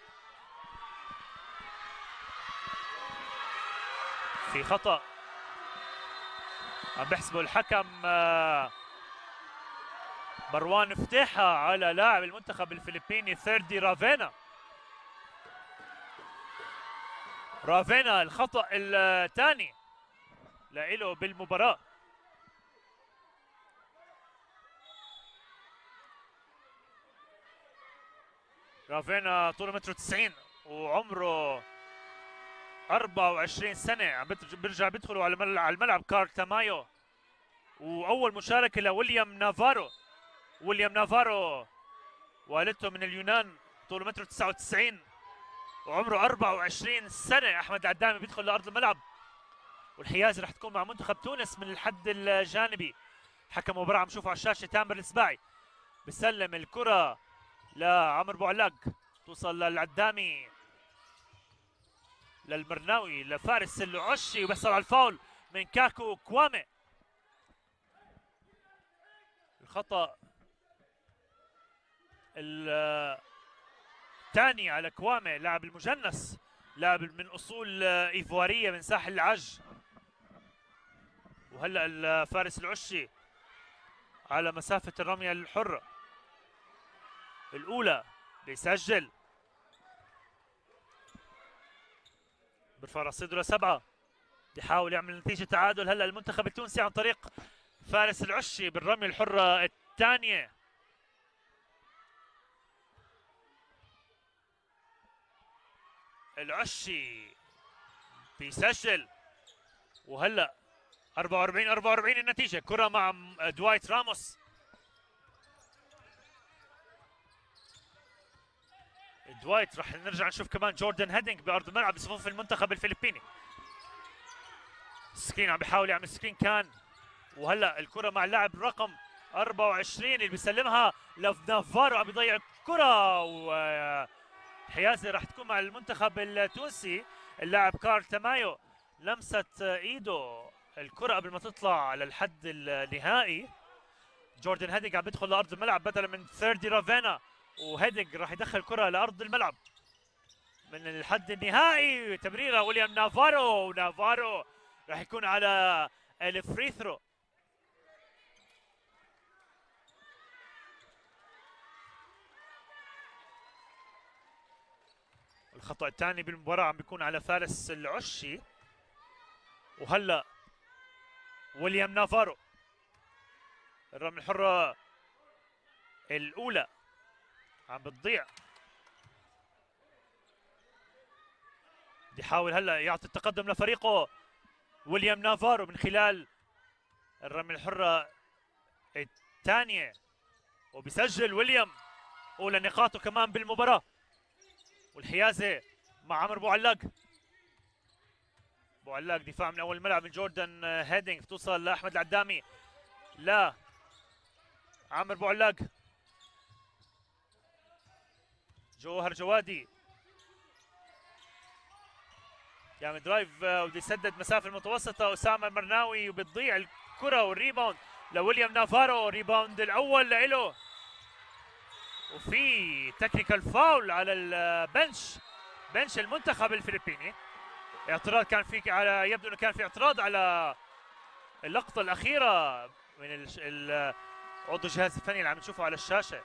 في خطأ عم بحسبه الحكم مروان فتيحة على لاعب المنتخب الفلبيني ثيردي رافينا. رافينا الخطأ الثاني لإله بالمباراة. رافينا طوله 1.90 متر وعمره 24 سنة. عم بيرجع بيدخلوا على الملعب كارل تامايو، وأول مشاركة لويليام نافارو. ويليام نافارو والدته من اليونان، طوله 1.99 متر وعمره 24 سنة. أحمد عدامي بيدخل لأرض الملعب، والحيازة رح تكون مع منتخب تونس من الحد الجانبي. حكم مباراة عم نشوفه على الشاشة تامر السباعي. بسلم الكرة لعمر بوعلاق. توصل للعدامي، للمرناوي، لفارس العشي، وبيحصل على الفاول من كاكو كوامي. الخطأ الثاني على كوامي، لاعب المجنس، لاعب من اصول ايفواريه من ساحل العج. وهلا الفارس العشي على مسافه الرميه الحره الاولى بيسجل، بيرفع رصيده ل7، بيحاول يعمل نتيجه تعادل هلا المنتخب التونسي عن طريق فارس العشي بالرميه الحره الثانيه. العشي بيسجل، وهلا 44 النتيجه. كره مع دوايت راموس. دوايت رح نرجع نشوف كمان جوردن هيدينج بارض الملعب بصفوف المنتخب الفلبيني. سكرين عم بيحاول يعمل سكرين كان، وهلا الكره مع اللاعب رقم 24 اللي بيسلمها لنافارو. عم بيضيع الكره، وحيازه رح تكون مع المنتخب التونسي. اللاعب كارل تامايو لمست ايده الكره قبل ما تطلع على الحد النهائي. جوردن هيدينج عم بيدخل لارض الملعب بدلا من ثيردي رافينا، وهيدينج راح يدخل كره لارض الملعب من الحد النهائي. تمريره ويليام نافارو، نافارو راح يكون على الفري ثرو. الخطأ الثاني بالمباراة عم بيكون على فارس العشي. وهلا ويليام نافارو، الرمية الحرة الأولى عم بتضيع. بده يحاول هلا يعطي التقدم لفريقه ويليام نافارو من خلال الرمية الحرة الثانية، وبيسجل ويليام أولى نقاطه كمان بالمباراة. والحيازة مع عمرو بوعلاق. بوعلاق دفاع من أول الملعب من جوردن هيدينج، بتوصل لأحمد العدامي، لا عمرو بوعلاق. جوهر جوادي يعمل درايف وبده يسدد مسافه المتوسطه. اسامه المرناوي وبتضيع الكره والريباوند لويليام نافارو. ريباوند الاول له، وفي تكنيكال فاول على البنش، بنش المنتخب الفلبيني. اعتراض كان في على، يبدو انه كان في اعتراض على اللقطه الاخيره من عضو الجهاز الفني اللي عم نشوفه على الشاشه.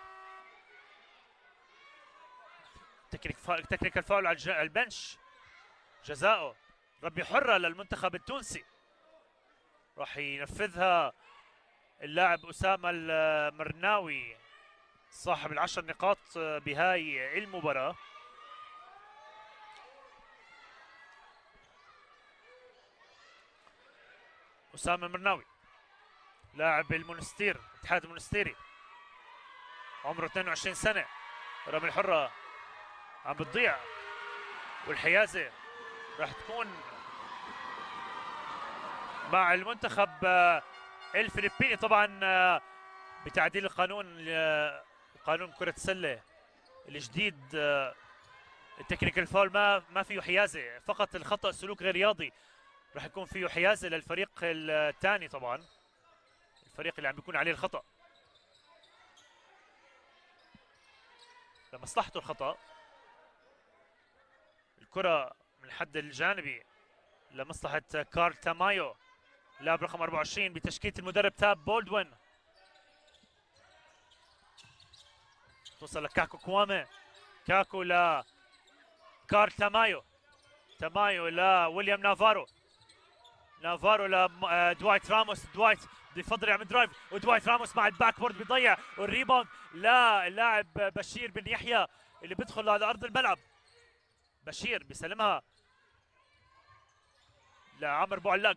تكنيكال فاول على البنش، جزاؤه رمية حرة للمنتخب التونسي راح ينفذها اللاعب أسامة المرناوي صاحب ال10 نقاط بهاي المباراة. أسامة المرناوي لاعب المونستير، الاتحاد المونستيري، عمره 22 سنة. الرمية الحرة عم بتضيع، والحيازة راح تكون مع المنتخب الفلبيني. طبعا بتعديل القانون، قانون كرة السلة الجديد، التكنيكال فاول ما فيه حيازة، فقط الخطأ سلوك غير رياضي راح يكون فيه حيازة للفريق الثاني، طبعا الفريق اللي عم بيكون عليه الخطأ لمصلحته الخطأ. الكرة من الحد الجانبي لمصلحة كارل تامايو، لاعب رقم 24 بتشكيلة المدرب تاب بولدوين. توصل لكاكو كوامي، كاكو ل كارل تامايو، تامايو لويليام نافارو، نافارو لدوايت راموس. دوايت بده يفضل يعمل درايف، ودوايت راموس مع الباك بورد بيضيع، والريباوند للاعب بشير بن يحيى اللي بيدخل على ارض الملعب. بشير بيسلمها لعمر بوعلاق.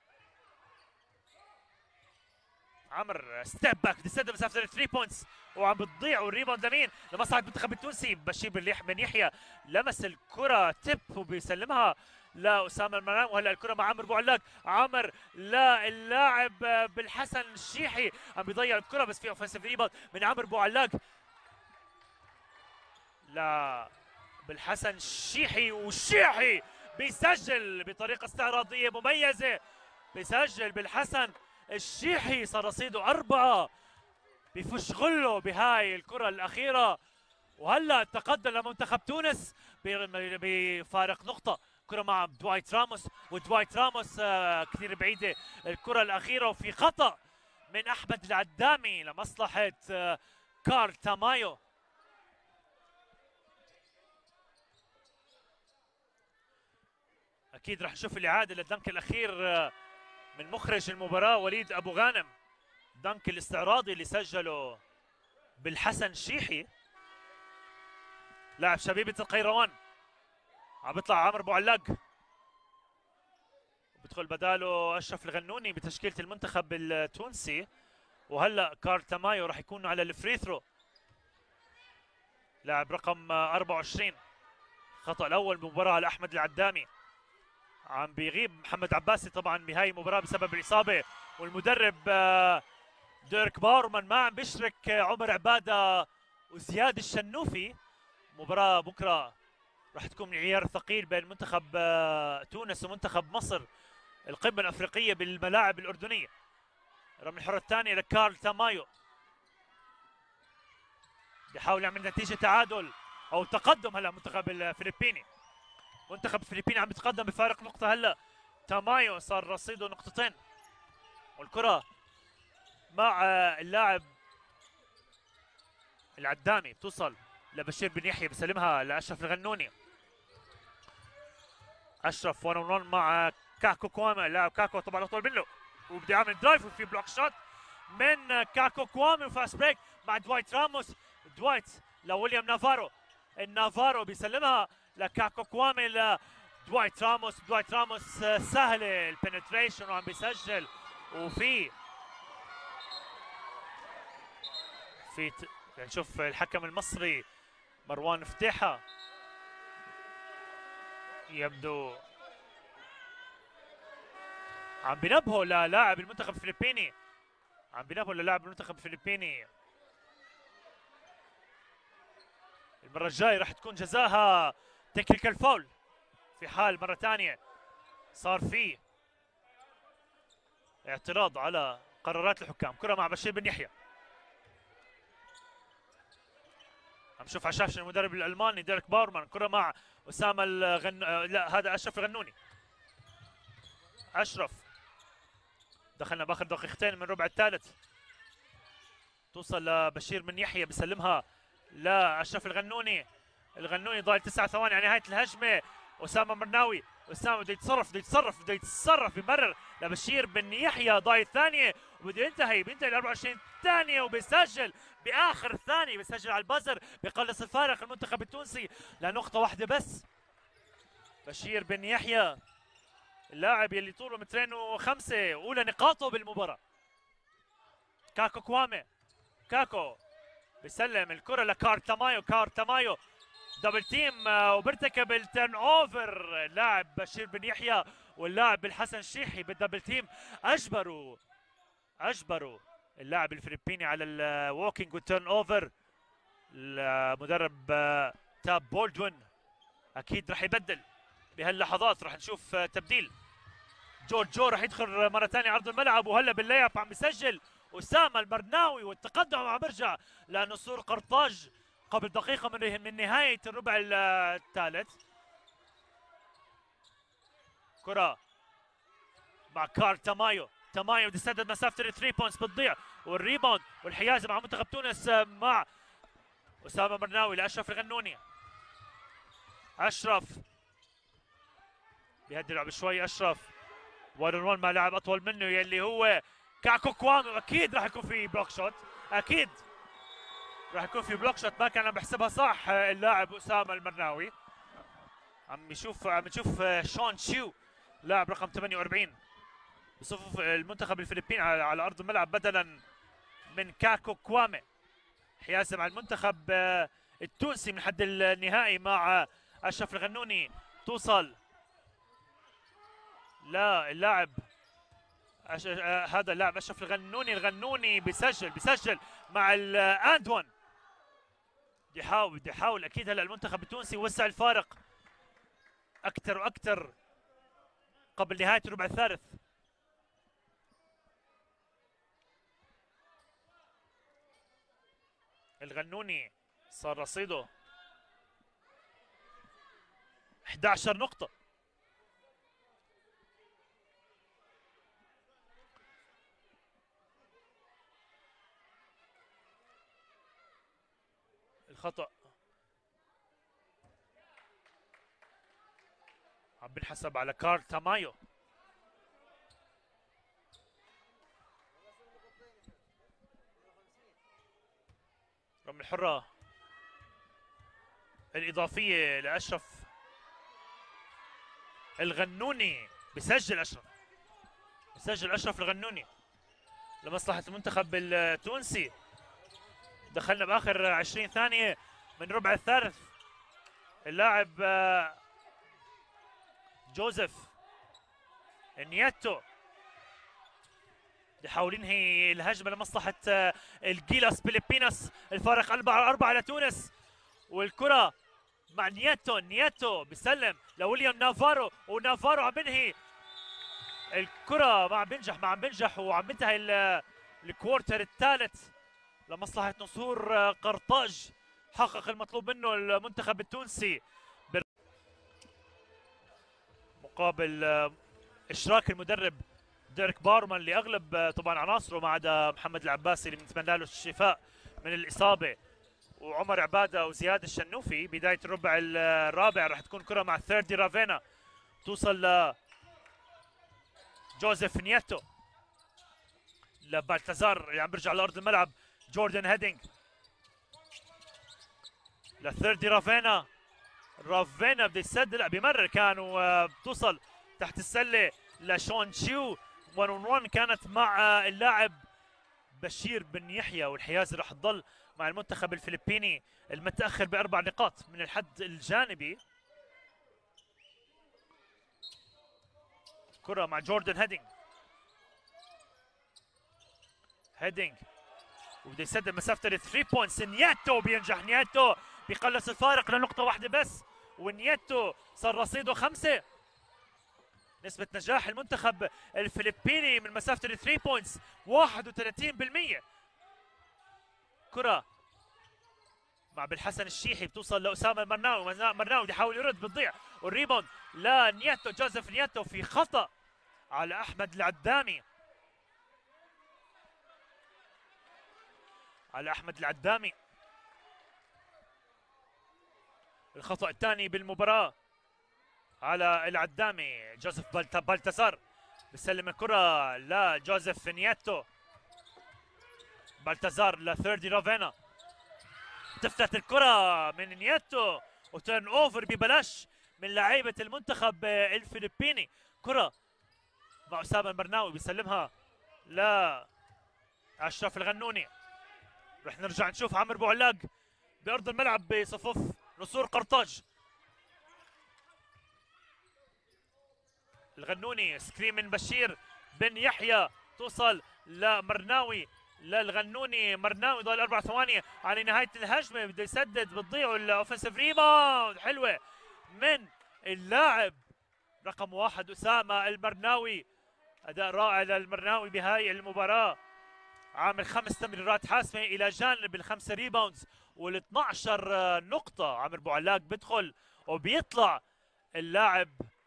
عمر ستيب باك بده يسدد مسافه 3 بوينتس وعم بتضيع، والريباوند لمين؟ لمصلحه المنتخب التونسي. بشير بن يحيى لمس الكره تب وبيسلمها لاسامه المرام، وهلا الكره مع عمر بوعلاق. عمر للاعب بالحسن الشيحي، عم بيضيع الكره بس في اوفنسيف ريباوند من عمر بوعلاق لا بالحسن الشيحي، والشيحي بيسجل بطريقه استعراضيه مميزه. بيسجل بالحسن الشيحي، صار رصيده 4، بفش غله بهاي الكرة الأخيرة. وهلا تقدم لمنتخب تونس بفارق نقطة. كرة مع دوايت راموس، ودوايت راموس كثير بعيدة الكرة الأخيرة، وفي خطأ من أحمد العدامي لمصلحة كارل تامايو. أكيد رح نشوف الإعادة للدنك الأخير من مخرج المباراة وليد أبو غانم، دنك الاستعراضي اللي سجله بالحسن شيحي لاعب شبيبة القيروان. عم بيطلع عمرو بوعلاق، بدخل بداله اشرف الغنوني بتشكيله المنتخب التونسي. وهلا كارل تامايو راح يكون على الفري ثرو، لاعب رقم 24. خطا الاول بالمباراه على احمد العدامي. عم بيغيب محمد عباسي طبعا بهاي المباراه بسبب الاصابه، والمدرب ديرك باورمان ما عم بيشرك عمر عباده وزياد الشنوفي. مباراه بكره راح تكون عيار ثقيل بين منتخب تونس ومنتخب مصر، القمه الافريقيه بالملاعب الاردنيه. الرمي الحره الثانيه لكارل تامايو، بيحاول يعمل نتيجه تعادل او تقدم. هلا المنتخب الفلبيني، منتخب الفلبين عم يتقدم بفارق نقطه. هلا تامايو صار رصيده نقطتين، والكره مع اللاعب العدامي بتوصل لبشير بن يحيى، بسلمها لاشرف الغنوني. اشرف 1 on 1 مع كاكو كوامي، اللاعب كاكو طبعا اطول منه وبده يعمل درايف وفي بلوك شوت من كاكو كوامي وفاست بريك مع دوايت راموس. دوايت لويليام نافارو، النافارو بيسلمها لكاكو كوامي لدوايت راموس. دوايت راموس سهله البنتريشن وعم بيسجل. وفي نشوف الحكم المصري مروان فتيحه يبدو عم بينبهوا للاعب المنتخب الفلبيني، عم بينبهوا للاعب المنتخب الفلبيني. المرة الجاية راح تكون جزاها تكنيكال فاول، في حال مرة ثانية صار في اعتراض على قرارات الحكام. كرة مع بشير بن يحيى، عم نشوف على الشاشة المدرب الألماني ديريك باورمان. كرة مع أسامة لا هذا أشرف الغنوني. أشرف دخلنا باخر دقيقتين من ربع الثالث. توصل لبشير بن يحيى بسلمها لأشرف الغنوني. الغنوني ضايل 9 ثواني على نهاية الهجمة. أسامة مرناوي، أسامة بده يتصرف بمرر لبشير بن يحيى. ضايل ثانية وبده ينتهي 24 ثانية وبيسجل بآخر ثانية، بيسجل على البازر بيقلص الفارق المنتخب التونسي لنقطة واحدة بس. بشير بن يحيى اللاعب يلي طوله 205، أولى نقاطه بالمباراة. كاكو كوامي، كاكو بيسلم الكرة لكار تامايو. كار تامايو دبل تيم وبيرتكب التيرن اوفر. اللاعب بشير بن يحيى واللاعب الحسن الشيحي بالدبل تيم اجبروا اللاعب الفلبيني على الووكينج والتيرن اوفر. المدرب تاب بولدوين اكيد رح يبدل بهاللحظات، رح نشوف تبديل. جو رح يدخل مره ثانيه عرض الملعب، وهلا باللياب عم يسجل أسامة المرناوي، والتقدم عم برجع لنصور قرطاج قبل دقيقة من نهاية الربع الثالث. كرة مع كار تامايو بده يسدد مسافة الثري بوينتس بتضيع، والريباوند والحيازة مع منتخب تونس مع أسامة مرناوي لأشرف الغنوني. أشرف بيهدي اللعب شوي. أشرف 1 on 1 مع لاعب أطول منه يلي هو كاكو كوامي. أكيد راح يكون في بلوك شوت، أكيد راح يكون في بلوك شوت، ما كان عم بحسبها صح اللاعب أسامة المرناوي. عم نشوف شون تشيو لاعب رقم 48 بصفوف المنتخب الفلبيني على ارض الملعب بدلا من كاكو كوامي. حيازه مع المنتخب التونسي من حد النهائي مع اشرف الغنوني. توصل للاعب هذا اللاعب اشرف الغنوني بيسجل مع الاند 1. بده يحاول اكيد هلا المنتخب التونسي يوسع الفارق اكثر واكثر قبل نهايه الربع الثالث. الغنوني صار رصيده 11 نقطة. الخطأ عم بنحسب على كار تامايو. رمي الحرة الإضافية لأشرف الغنوني. بيسجل أشرف الغنوني لمصلحة المنتخب التونسي. دخلنا بآخر 20 ثانية من ربع الثالث. اللاعب جوزيف نياتو بيحاول ينهي الهجمة لمصلحة الجيلاس فيليبيناس. الفارق 4 لتونس، والكرة مع نياتو بيسلم لويليام نافارو، ونافارو عم بينهي الكرة. ما عم بينجح وعم بينتهي الكوارتر الثالث لمصلحة نصور قرطاج. حقق المطلوب منه المنتخب التونسي مقابل اشراك المدرب ديريك بارمان لاغلب طبعا عناصره ما عدا محمد العباسي اللي بنتمنى له الشفاء من الاصابه، وعمر عباده وزياد الشنوفي. بدايه الربع الرابع راح تكون كره مع ثيردي رافينا، توصل ل جوزيف نياتو لبالتازار اللي عم بيرجع لارض الملعب. جوردن هيدينج لثيردي رافينا، رافينا بده يسدد، لا بيمرر كان، وبتوصل تحت السله لشون تشيو. 1 on 1 كانت مع اللاعب بشير بن يحيى، والحيازه رح تضل مع المنتخب الفلبيني المتاخر باربع نقاط من الحد الجانبي. كره مع جوردن هيدينج، هيدينج وبده يسدد مسافه ال 3 بوينتس. نياتو بينجح، نياتو بيقلص الفارق لنقطه واحده بس، ونياتو صار رصيده 5. نسبة نجاح المنتخب الفلبيني من مسافة ال 3 بوينتس 31%. كرة مع بالحسن الشيحي بتوصل لأسامة المرناوي، مرناوي بده يحاول يرد بتضيع، والريبوند لنياتو، جوزيف نياتو في خطأ على أحمد العدامي، على أحمد العدامي. الخطأ الثاني بالمباراة على العدامي. جوزيف بالتازار بيسلم الكرة لجوزيف نياتو، بالتازار لثيردي رافينا، تفتت الكرة من نياتو وتيرن اوفر ببلاش من لعيبة المنتخب الفلبيني. كرة مع أسامة المرناوي بيسلمها لأشرف الغنوني. رح نرجع نشوف عمرو بوعلاق بأرض الملعب بصفوف نسور قرطاج. الغنوني سكرين من بشير بن يحيى، توصل لمرناوي، للغنوني، مرناوي ضل 4 ثواني على نهايه الهجمه، بده يسدد بتضيع الاوفنسيف ريباوند حلوه من اللاعب رقم 1 اسامه المرناوي. اداء رائع للمرناوي بهاي المباراه، عامل 5 تمريرات حاسمه الى جانب ال5 ريباوندز وال12 نقطه. عمرو بوعلاق بدخل وبيطلع اللاعب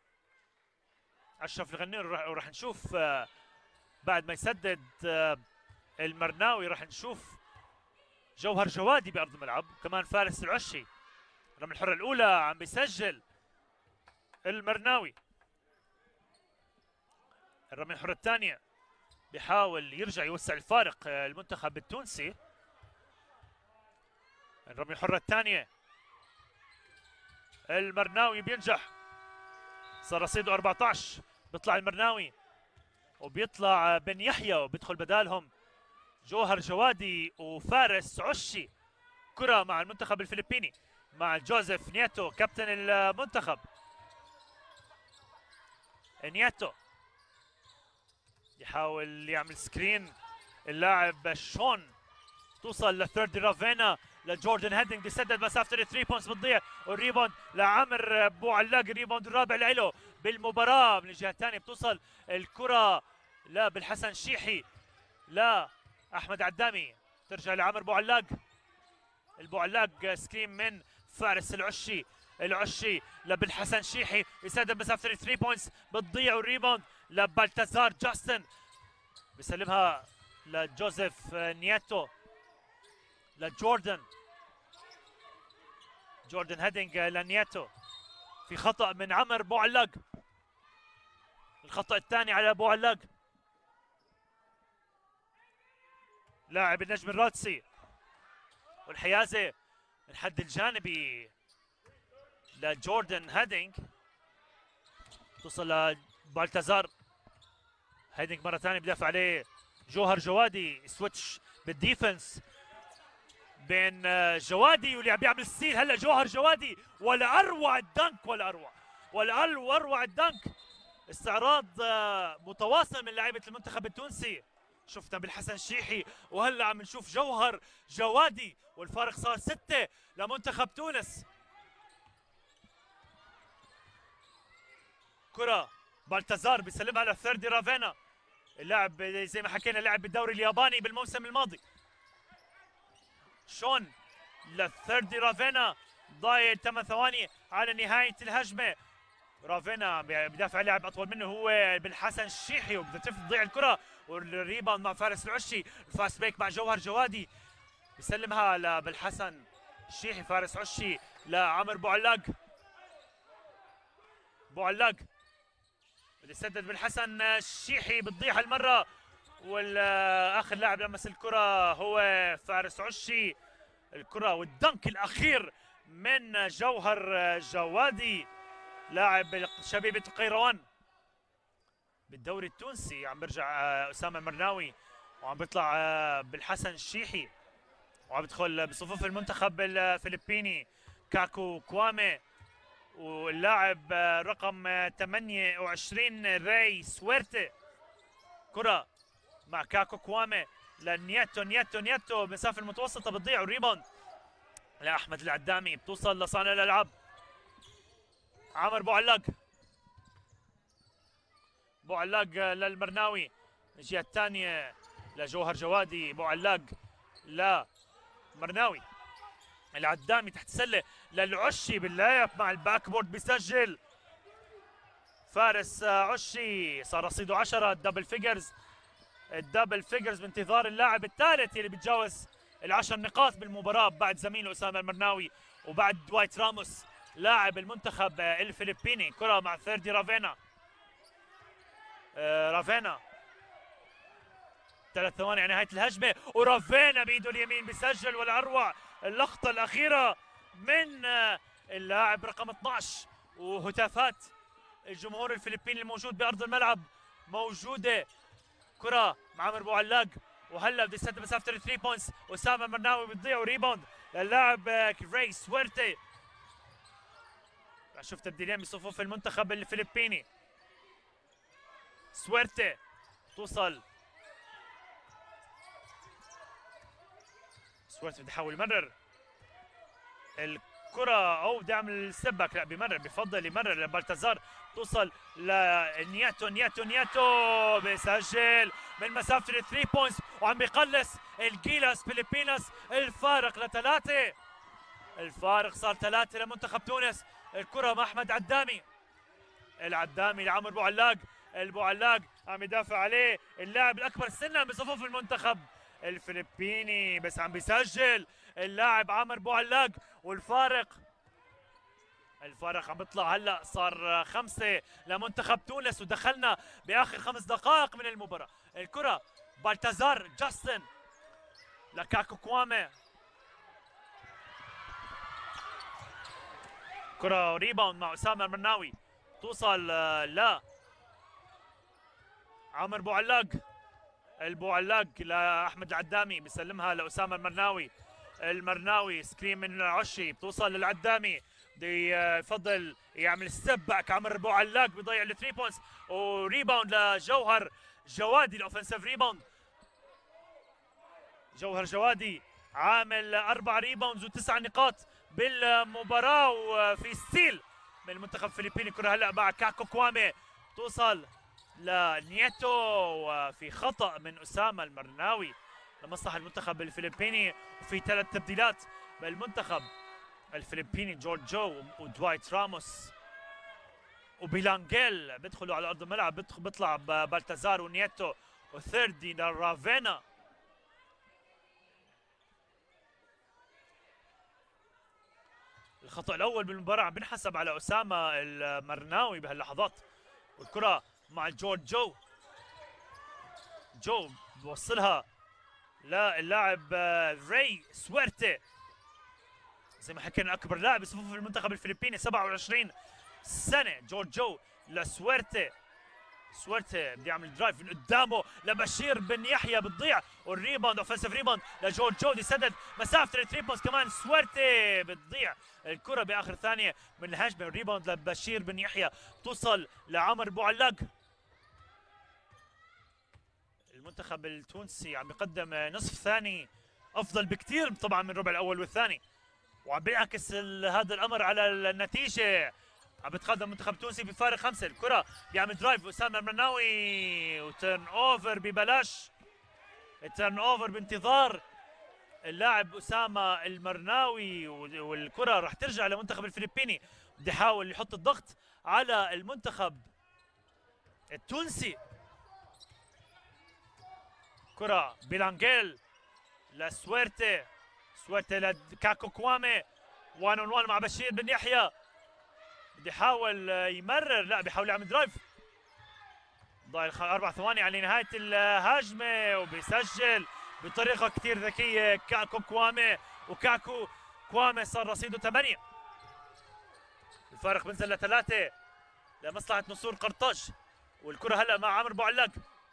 اشرف الغنوني، وراح نشوف بعد ما يسدد المرناوي راح نشوف جوهر جوادي بارض الملعب، كمان فارس العشي. الرمي الحره الاولى عم بيسجل المرناوي، الرمي الحره الثانيه بيحاول يرجع يوسع الفارق المنتخب التونسي. الرمي الحره الثانيه المرناوي بينجح، صار رصيده 14. بيطلع المرناوي وبيطلع بن يحيى وبيدخل بدالهم جوهر جوادي وفارس عشي. كرة مع المنتخب الفلبيني مع جوزيف نياتو كابتن المنتخب. نياتو يحاول يعمل سكرين، اللاعب شون، توصل لثيردي رافينا لجوردن هيدينج، بيسدد مسافة ال 3 بوينتس بتضيع، والريبوند لعمر بوعلاق، الريبوند الرابع له بالمباراة. من الجهة الثانية بتوصل الكرة لا بالحسن شيحي، لا احمد عدامي، ترجع لعمر بوعلاق، البوعلاق سكرين من فارس العشي، العشي لبالحسن شيحي، يسدد مسافة ال 3 بوينتس بتضيع، والريبوند لبالتازار جاستن، بيسلمها لجوزيف نياتو، لجوردن، جوردن هيدينج لنياتو. في خطأ من عمر بوعلاق، الخطأ الثاني على بوعلاق لاعب النجم الرادسي، والحيازة الحد الجانبي لجوردن هيدينج، توصل لبالتازار. هيدينج مرة ثانية بدافع عليه جوهر جوادي، سويتش بالديفنس بين جوادي واللي عم بيعمل ستيل هلا جوهر جوادي، ولا اروع الدنك، ولا اروع الدنك. استعراض متواصل من لاعيبه المنتخب التونسي، شفنا بالحسن شيحي وهلا عم نشوف جوهر جوادي، والفارق صار 6 لمنتخب تونس. كرة بالتازار بيسلمها لثيردي رافينا، اللاعب زي ما حكينا لاعب بالدوري الياباني بالموسم الماضي. شون للثيردي رافينا، ضايل 8 ثواني على نهايه الهجمه. رافينا بدافع لاعب اطول منه هو بن حسن الشيحي، وبدها تضيع الكره، والريباوند مع فارس العشي. الفاست بريك مع جوهر جوادي، بيسلمها لبالحسن الشيحي. فارس عشي لعمر بوعلاق، بوعلاق بده يسدد بالحسن الشيحي، بتضيع هالمره، والاخر لاعب لمس الكره هو فارس عشي. الكره والدنك الاخير من جوهر جوادي لاعب شبيبه القيروان بالدوري التونسي. عم برجع اسامه المرناوي، وعم بيطلع بالحسن الشيحي، وعم بدخل بصفوف المنتخب الفلبيني كاكو كوامي، واللاعب رقم 28 ري سويرتي. كرة مع كاكو كوامي لنياتو، نياتو مسافة المتوسطة بتضيع، والريباوند لأحمد العدامي، بتوصل لصانع الألعاب عمر بوعلاق. بوعلاق للمرناوي، الجهة الثانية لجوهر جوادي. بوعلاق لمرناوي، العدامي تحت السلة للعشي باللايب مع الباك بورد، بيسجل فارس عشي. صار رصيده 10 الدبل فيجرز، الدبل فيجرز بانتظار اللاعب الثالث اللي بيتجاوز ال10 نقاط بالمباراة بعد زميله أسامة المرناوي وبعد دوايت راموس لاعب المنتخب الفلبيني. كرة مع ثيردي رافينا، رافينا 3 ثواني على نهاية الهجمة، ورافينا بإيده اليمين بيسجل. والأروع اللقطة الأخيرة من اللاعب رقم 12، وهتافات الجمهور الفلبيني الموجود بأرض الملعب موجودة. كرة مع عمر بوعلاق، وهلا بده يسدد مسافة 3 بوينتس. أسامة المرناوي بتضيع، وريباوند للاعب ري سويرتي. رح نشوف تبديلين بصفوف المنتخب الفلبيني. سويرتي توصل، سويرتي بده يحاول يمرر الكرة، او بده يعمل السبك، لا بيمرر، بفضل يمرر لبالتازار. توصل لنياتو، نياتو بيسجل من مسافة 3 بوينتس، وعم بيقلص الجيلاس فيلبيناس الفارق ل3. الفارق صار 3 لمنتخب تونس. الكرة مع احمد عدامي، العدامي لعمر بوعلاق، البوعلاق عم يدافع عليه اللاعب الاكبر سنا بصفوف المنتخب الفلبيني، بس عم بيسجل اللاعب عمر بوعلاق. والفارق عم بيطلع هلا، صار 5 لمنتخب تونس، ودخلنا باخر 5 دقائق من المباراه. الكره بالتازار جاستن لكاكو كوامي، كره ريباوند مع اسامه المرناوي، توصل لا عمر بوعلاق، البوعلاق لاحمد العدامي، بيسلمها لاسامه المرناوي. المرناوي سكرين من عشي، بتوصل للعدامي، بده يفضل يعمل ستيب باك. عمر بوعلاق بيضيع الثري بوينتس، وريباوند لجوهر جوادي، الاوفنسيف ريباوند. جوهر جوادي عامل 4 ريباوندز و9 نقاط بالمباراه، وفي ستيل من المنتخب الفلبيني. كره هلا مع كاكو كوامي، توصل لنيتو، وفي خطأ من أسامة المرناوي لمصلحة المنتخب الفلبيني. وفي 3 تبديلات بالمنتخب الفلبيني، جورج جو ودوايت راموس وبيلانجيل بيدخلوا على أرض الملعب. بيطلع بالتازار ونيتو، وثيردي لرافينا. الخطأ الأول بالمباراة عم بنحسب على أسامة المرناوي بهاللحظات. والكرة مع جورج جو بوصلها للاعب ري سويرتي، زي ما حكينا اكبر لاعب بصفوف المنتخب الفلبيني، 27 سنه. جورج جو لسويرتي، سويرتي بده يعمل درايف من قدامه لبشير بن يحيى، بتضيع، والريباوند اوفنسيف ريباوند لجورج جو، دي سدد مسافه الثري كمان. سويرتي بتضيع الكره باخر ثانيه من الهجمه، والريباوند لبشير بن يحيى، توصل لعمر بوعلاق. المنتخب التونسي عم بيقدم نصف ثاني افضل بكثير طبعا من الربع الاول والثاني، وعم بيعكس هذا الامر على النتيجه. عم بيتقدم المنتخب التونسي بفارق 5. الكره بيعمل درايف اسامه المرناوي، وتيرن اوفر ببلاش، التيرن اوفر بانتظار اللاعب أسامة المرناوي، والكرة راح ترجع لمنتخب الفلبيني. بده يحاول يحط الضغط على المنتخب التونسي. كرة بيلانجيل لسويرتي، سويرتي لكاكو كوامي، 1 on 1 مع بشير بن يحيى. بده يحاول يمرر، لا بيحاول يعمل درايف. ضايل 4 ثواني على نهاية الهجمة، وبيسجل بطريقة كثير ذكية كاكو كوامي. وكاكو كوامي صار رصيده 8. الفارق بنزل ل3 لمصلحة نسور قرطاج. والكرة هلا مع عامر بوعلاق.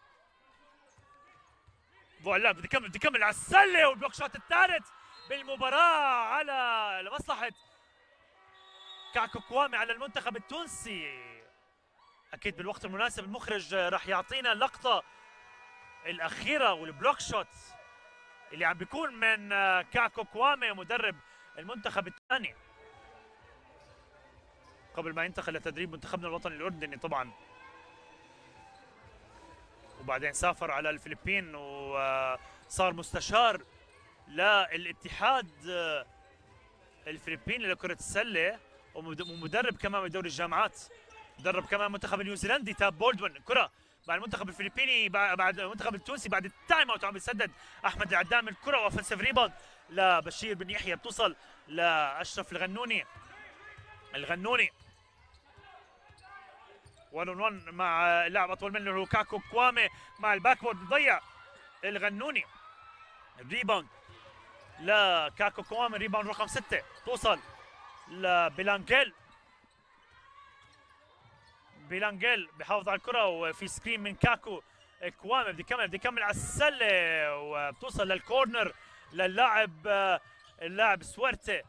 بوعلاق بده يكمل على السلة، والبلوك شوت الثالث بالمباراة على لمصلحة كاكو كوامي على المنتخب التونسي. اكيد بالوقت المناسب المخرج راح يعطينا اللقطة الأخيرة والبلوك شوت اللي عم بيكون من كاكو كوامي مدرب المنتخب الثاني قبل ما ينتقل لتدريب منتخبنا الوطني الأردني طبعا. وبعدين سافر على الفلبين وصار مستشار للاتحاد الفلبيني لكرة السلة، ومدرب كمان بدوري الجامعات. درب كمان المنتخب النيوزيلندي تاب بولدوين. كرة مع المنتخب الفلبيني بعد المنتخب التونسي بعد التايم اوت عم بيسدد احمد العدام الكرة، واوفنسيف ريباوند لبشير بن يحيى، بتوصل لاشرف الغنوني. 1 on 1 مع اللاعب اطول منه هو كاكو كوامي مع الباك بورد، بضيع الغنوني. الريباوند لكاكو كوامي، ريباوند رقم 6 توصل لبيلانجيل. بيلانجيل بيحافظ على الكرة، وفي سكرين من كاكو كوامي. بده يكمل على السلة، وبتوصل للكورنر اللاعب سويرتي.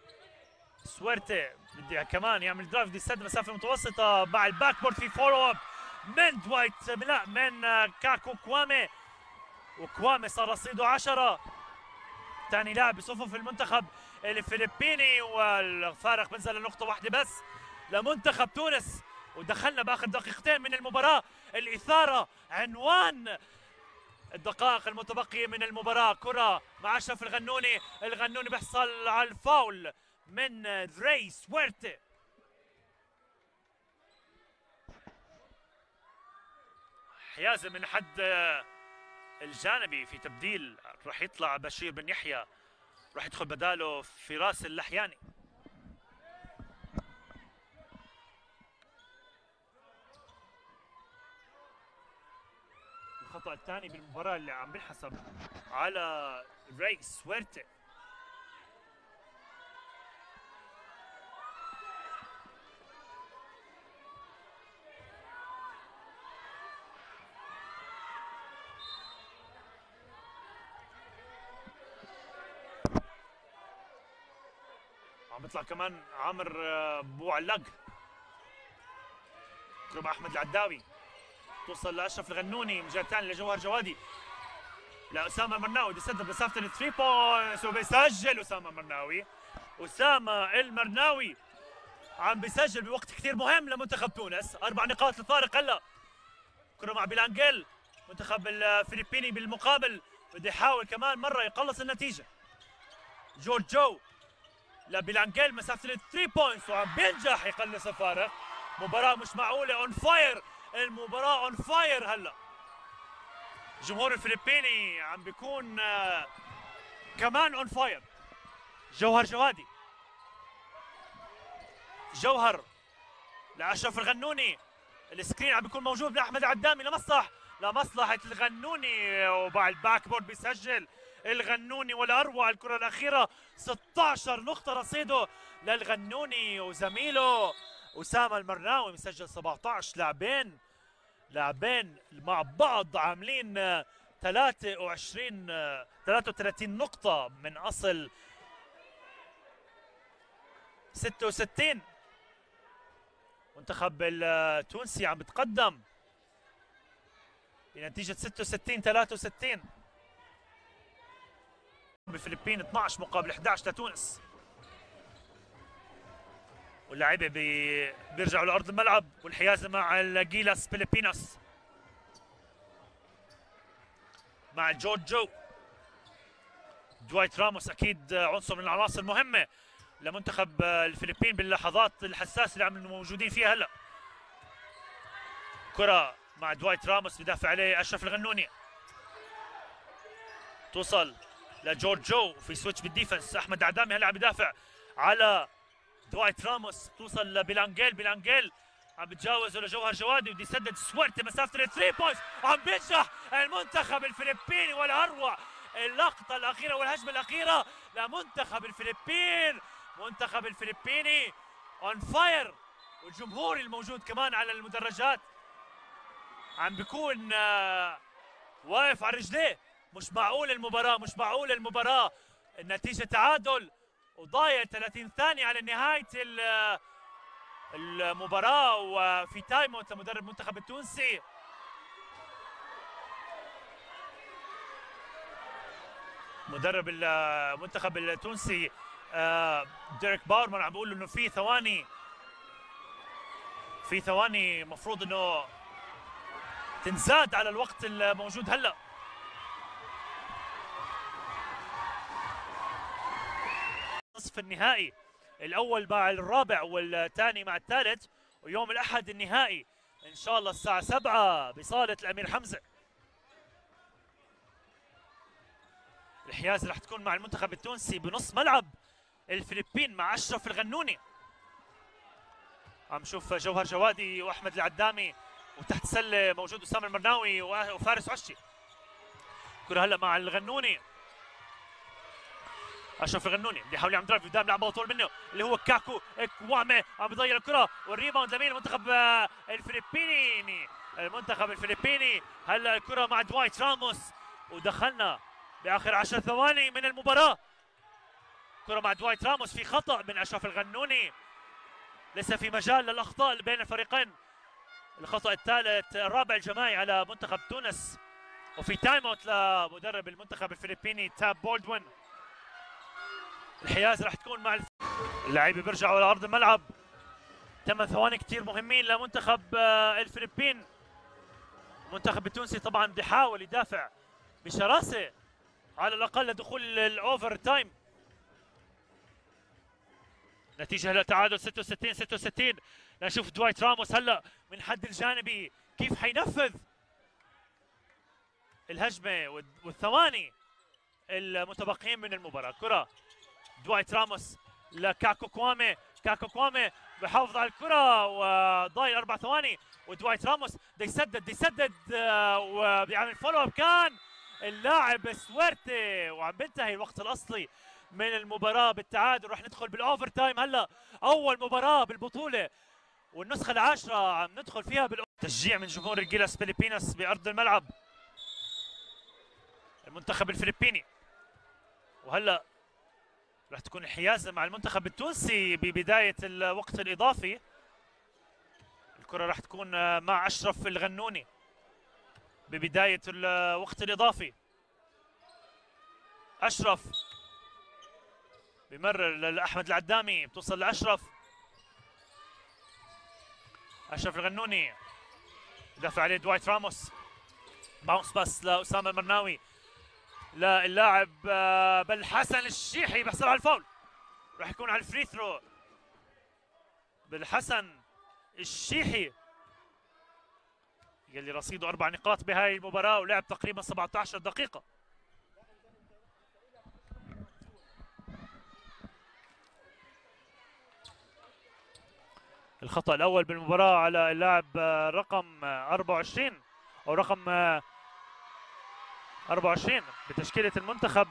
بده كمان يعمل درايف، بده يسد مسافة متوسطة مع الباك بورد. في فولو اب من دوايت، لا من كاكو كوامي. وكوامي صار رصيده 10. ثاني لاعب بصفوف المنتخب الفلبيني، والفارق بنزل لنقطة واحدة بس لمنتخب تونس. ودخلنا باخر دقيقتين من المباراة. الإثارة عنوان الدقائق المتبقية من المباراة. كرة مع أشرف الغنوني بيحصل على الفاول من دري سويرتي. حيازة من حد الجانبي في تبديل، راح يطلع بشير بن يحيى، راح يدخل بداله فراس اللحياني. الخطأ الثاني بالمباراة اللي عم بينحسب على ري سويرتي. عم بيطلع كمان عامر بوعلاق. مع احمد العداوي، توصل لاشرف الغنوني من جهه ثانيه لجوهر جوادي، لاسامه المرناوي. بيسدد مسافه الثري بوينتس وبيسجل اسامه المرناوي عم بيسجل بوقت كثير مهم لمنتخب تونس. 4 نقاط الفارق هلا. كره مع بيلانجيل، منتخب الفلبيني بالمقابل بده يحاول كمان مره يقلص النتيجه. جو لبيلانجيل مسافه الثري بوينتس، وعم بينجح يقلص الفارق. مباراه مش معقوله، اون فاير المباراه، اون فاير هلا. الجمهور الفلبيني عم بيكون كمان اون فاير. جوهر جوادي، جوهر لاشرف الغنوني. السكرين عم بيكون موجود لاحمد عدامي لمصلحه الغنوني، وبعد باك بورد بيسجل الغنوني. والاروع الكره الاخيره، 16 نقطه رصيده للغنوني، وزميله اسامه المرناوي مسجل 17. لاعبين مع بعض عاملين 33 نقطة من أصل 66. منتخب التونسي عم بتقدم بنتيجة 66-63. بالفلبين 12 مقابل 11 لتونس. واللاعيبه بيرجعوا لارض الملعب، والحيازه مع الجيلاس فيليبينوس مع جو دوايت راموس اكيد عنصر من العناصر المهمه لمنتخب الفلبين باللحظات الحساسه اللي عم موجودين فيها هلا. كره مع دوايت راموس بدافع عليه اشرف الغنوني، توصل لجورج جو في سويتش بالديفنس. احمد عدامي هلا عم بدافع على دوايت راموس، توصل لبيلانجيل، بيلانجيل عم بتجاوزه لجوهر جوادي وبده يسدد سويرتي مسافه الثري بوينتس، عم بينجح المنتخب الفلبيني. والاروع اللقطه الاخيره والهجمه الاخيره لمنتخب الفلبين. منتخب الفلبيني اون فاير، والجمهور الموجود كمان على المدرجات عم بيكون واقف على رجليه. مش معقول المباراه، مش معقول المباراه. النتيجه تعادل وضايع 30 ثانيه على نهايه المباراه، وفي تايم اوت لمدرب المنتخب التونسي. مدرب المنتخب التونسي ديريك باورمان عم بيقول انه في ثواني المفروض انه تنزاد على الوقت الموجود هلا. نصف النهائي الاول مع الرابع والثاني مع الثالث، ويوم الاحد النهائي ان شاء الله الساعه 7 بصاله الامير حمزه. الحيازه رح تكون مع المنتخب التونسي بنص ملعب الفلبين مع اشرف الغنوني. عم نشوف جوهر جوادي واحمد العدامي، وتحت سله موجود اسامه المرناوي وفارس عشي. كره هلا مع الغنوني، اشرف الغنوني بده يحاول يعمل درايف قدام، لعبه طول منه اللي هو كاكو كوامي، عم بيضيع الكره والريباوند لمين؟ المنتخب الفلبيني. المنتخب الفلبيني هلا الكره مع دوايت راموس، ودخلنا باخر 10 ثواني من المباراه. كره مع دوايت راموس، في خطا من اشرف الغنوني، لسه في مجال للاخطاء بين الفريقين. الخطا الثالث الرابع الجماعي على منتخب تونس، وفي تايم اوت لمدرب المنتخب الفلبيني تاب بولدوين. الحيازه رح تكون مع اللعيبه بيرجعوا على ارض الملعب. 8 ثواني كثير مهمين لمنتخب الفلبين. المنتخب التونسي طبعا بيحاول يدافع بشراسه على الاقل لدخول الاوفر تايم. نتيجه هلا تعادل 66 نشوف دوايت راموس هلا من حد الجانبي كيف حينفذ الهجمه والثواني المتبقيين من المباراه. كره دوايت راموس لكاكو كوامي، كاكو كوامي بحافظ على الكره وضايل 4 ثواني، ودوايت راموس بده يسدد وبيعمل فولو اب. كان اللاعب سويرتي، وعم بينتهي الوقت الاصلي من المباراه بالتعادل. رح ندخل بالاوفر تايم هلا، اول مباراه بالبطوله والنسخه العاشره عم ندخل فيها تشجيع من جمهور الجيلاس فيليبيناس بارض الملعب المنتخب الفلبيني. وهلا رح تكون الحيازه مع المنتخب التونسي ببدايه الوقت الاضافي. الكره رح تكون مع اشرف الغنوني ببدايه الوقت الاضافي. اشرف بمرر لاحمد العدامي، بتوصل لاشرف. اشرف الغنوني دافع عليه دوايت راموس، باونس باس لاسامه المرناوي، للاعب بالحسن الشيحي بيحصل على الفاول. راح يكون على الفري ثرو بالحسن الشيحي يلي رصيده 4 نقاط بهاي المباراه ولعب تقريبا 17 دقيقه. الخطا الاول بالمباراه على اللاعب رقم 24 او رقم 24 بتشكيله المنتخب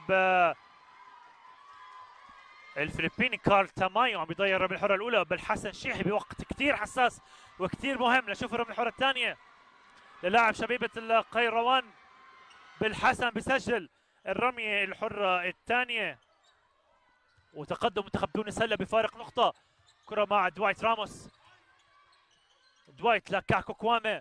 الفلبيني. كارل تامايو عم بيضيع الرميه الحره الاولى بالحسن شيحي بوقت كثير حساس وكثير مهم. لشوف الرميه الحره الثانيه للاعب شبيبه القيروان. بالحسن بسجل الرميه الحره الثانيه، وتقدم منتخب تونس هلا بفارق نقطه. كره مع دوايت راموس، دوايت لكاكو كوامي،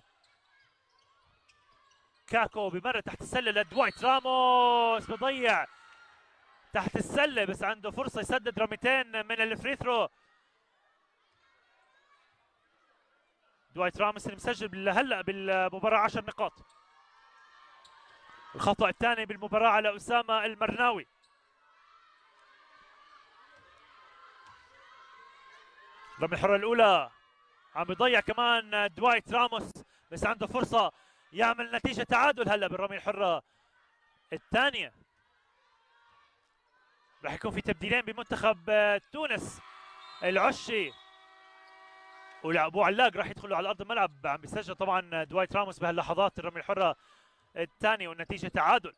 كاكو بمرة تحت السله لدوايت راموس، بضيع تحت السله بس عنده فرصه يسدد رميتين من الفري ثرو. دوايت راموس اللي مسجل هلا بالمباراه 10 نقاط. الخطا الثاني بالمباراه على اسامه المرناوي. الرمية الحرة الأولى عم بيضيع كمان دوايت راموس، بس عنده فرصة يعمل نتيجة تعادل هلا بالرمية الحرة الثانية. راح يكون في تبديلين بمنتخب تونس، العشي وابو علاق راح يدخلوا على ارض الملعب. عم بيسجل طبعا دوايت راموس بهاللحظات الرمية الحرة الثانية والنتيجة تعادل.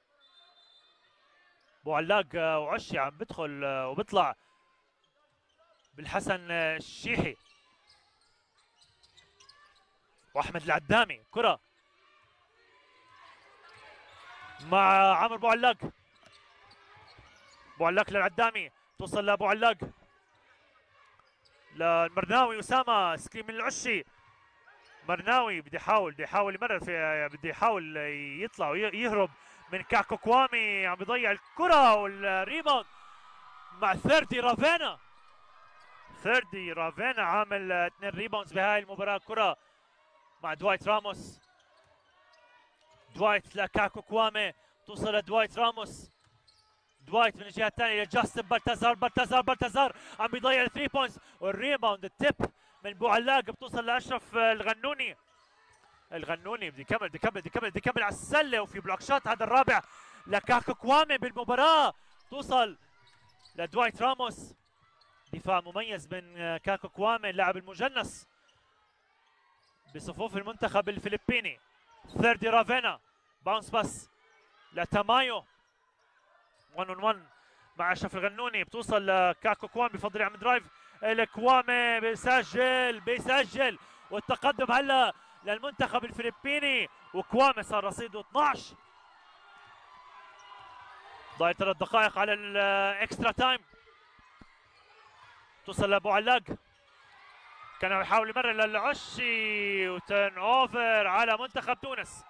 ابو علاق وعشي عم بدخل وبيطلع بالحسن الشيحي واحمد العدامي. كرة مع عمرو ابو علاق، ابو علاق للعدامي، توصل لابو علاق للمرناوي. اسامه سكرين من العشي، مرناوي بده يحاول يمرر في، بده يحاول يطلع ويهرب من كاكو كوامي. عم بيضيع الكرة والريباوند مع ثيردي رافينا. ثيردي رافينا عامل 2 ريباوندز بهاي المباراة. كرة مع دوايت راموس، دوايت لكاكو كوامي، توصل لدوايت راموس، دوايت من الجهة الثانية لجاستن بالتازار. بالتازار عم بيضيع 3 بوينتس والريباوند التيب من بو علاق بتوصل لاشرف الغنوني. الغنوني بده يكمل على السله، وفي بلوك شوت هذا الرابع لكاكو كوامي بالمباراه، توصل لدوايت راموس. دفاع مميز من كاكو كوامي اللاعب المجنس بصفوف المنتخب الفلبيني. ثيردي رافينا، باونس باس لتامايو، 1 on 1 مع اشرف الغنوني، بتوصل لكاكو كوامي، بفضل يعمل درايف الكوامي، بيسجل والتقدم هلا للمنتخب الفلبيني، وكوامي صار رصيده 12. ضايل 3 دقائق على الاكسترا تايم. توصل لابو علاق، كان يحاول يمرر للعشي، وتن اوفر على منتخب تونس.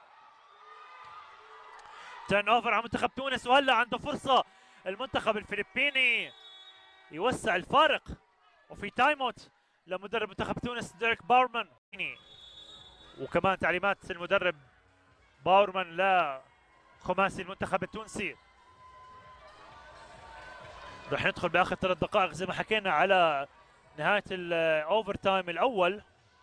تن اوفر على منتخب تونس، وهلا عنده فرصه المنتخب الفلبيني يوسع الفارق، وفي تايم اوت لمدرب منتخب تونس ديريك باورمان، وكمان تعليمات المدرب باورمان لخماسي المنتخب التونسي. رح ندخل باخر 3 دقائق زي ما حكينا على نهايه الاوفر تايم الاول.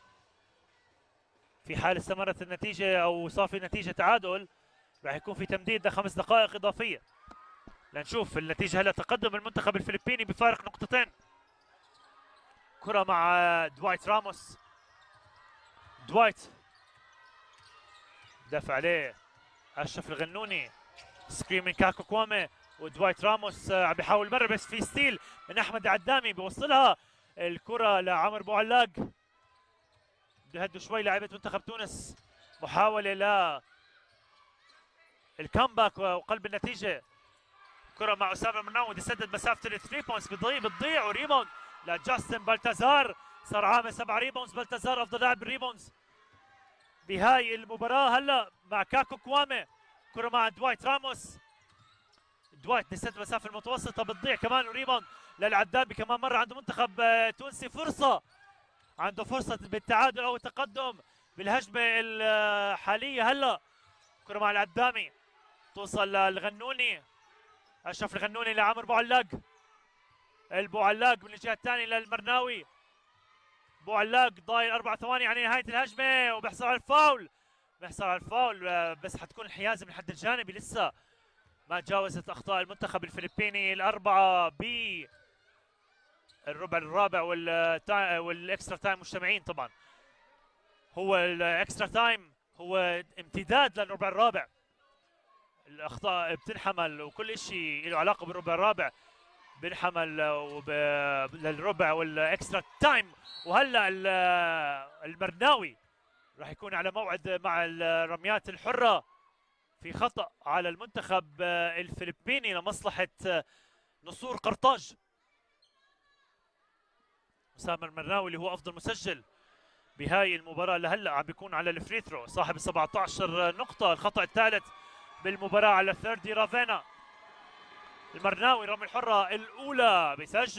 في حال استمرت النتيجه او صار في نتيجه تعادل رح يكون في تمديد ل5 دقائق اضافيه. لنشوف النتيجه هلا، تقدم المنتخب الفلبيني بفارق 2 نقطتين. كره مع دوايت راموس، دوايت دافع عليه اشرف الغنوني، سكرين من كاكو كوامي، ودوايت راموس عم بيحاول يمرر، بس في ستيل من احمد العدامي بيوصلها الكره لعمر بو علاق. بده يهدوا شوي لاعيبه منتخب تونس، محاوله ل الكامباك وقلب النتيجه. كره مع اسامه المرناوي، بده يسدد مسافه ال3 بوينتس، بتضيع وريباوند لجاستن بالتازار. صار عامل 7 ريباوندز، بالتازار افضل لاعب بالريباوندز بهاي المباراه هلا مع كاكو كوامي. كره مع دوايت راموس، دوايت بيسدد مسافه المتوسطه، بتضيع كمان، وريباوند للعدامي كمان مره. عنده منتخب تونسي فرصه، عنده فرصه بالتعادل او التقدم بالهجمه الحاليه هلا. كره مع العدامي، توصل للغنوني، اشرف الغنوني لعمر بو علاق، البو علاق من الجهه الثانيه للمرناوي. بو علاق ضايل 4 ثواني على نهايه الهجمه، وبيحصل على الفاول، بس حتكون الحيازه من الحد الجانبي، لسه ما تجاوزت اخطاء المنتخب الفلبيني الاربعه بالربع الرابع والاكسترا تايم مجتمعين. طبعا هو الاكسترا تايم هو امتداد للربع الرابع، الاخطاء بتنحمل وكل شيء له علاقه بالربع الرابع بنحمل للربع والاكسترا تايم. وهلا المرناوي راح يكون على موعد مع الرميات الحره، في خطأ على المنتخب الفلبيني لمصلحة نصور قرطاج. أسامة المرناوي اللي هو أفضل مسجل بهاي المباراة لهلا عم بيكون على الفري ثرو، صاحب 17 نقطة. الخطأ الثالث بالمباراة على ثيردي رافينا. المرناوي رمي الحرة الأولى،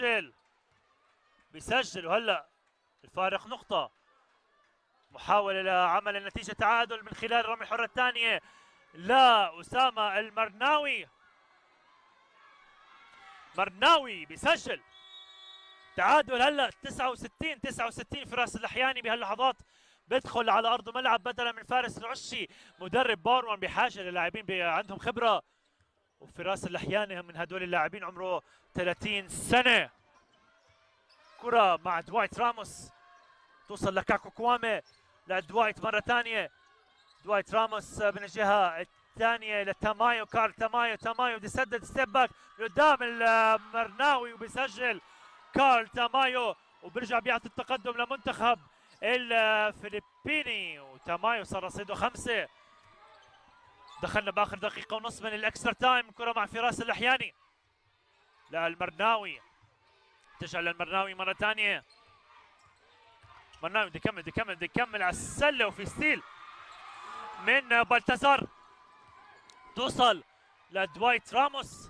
بيسجل وهلا الفارق نقطة. محاولة لعمل النتيجة تعادل من خلال الرمي الحرة الثانية لا أسامة المرناوي. مرناوي بيسجل تعادل هلا 69 فراس اللحياني بهاللحظات بدخل على ارض الملعب بدلا من فارس العشي. مدرب بورمان بحاجه للاعبين عندهم خبره، وفراس اللحياني من هدول اللاعبين عمره 30 سنه. كره مع دوايت راموس توصل لكاكو كوامي لدوايت مره ثانيه. دوايت راموس من الجهه الثانيه لتامايو، كارل تامايو بده يسدد ستيب باك لقدام المرناوي وبيسجل كارل تامايو، وبرجع بيعطي التقدم لمنتخب الفلبيني، وتامايو صار رصيده 5. دخلنا باخر دقيقة ونص من الاكسترا تايم. كرة مع فراس اللحياني للمرناوي، ترجع للمرناوي مرة ثانية. مرناوي بده يكمل على السلة، وفي ستيل من بالتازار توصل لدوايت راموس.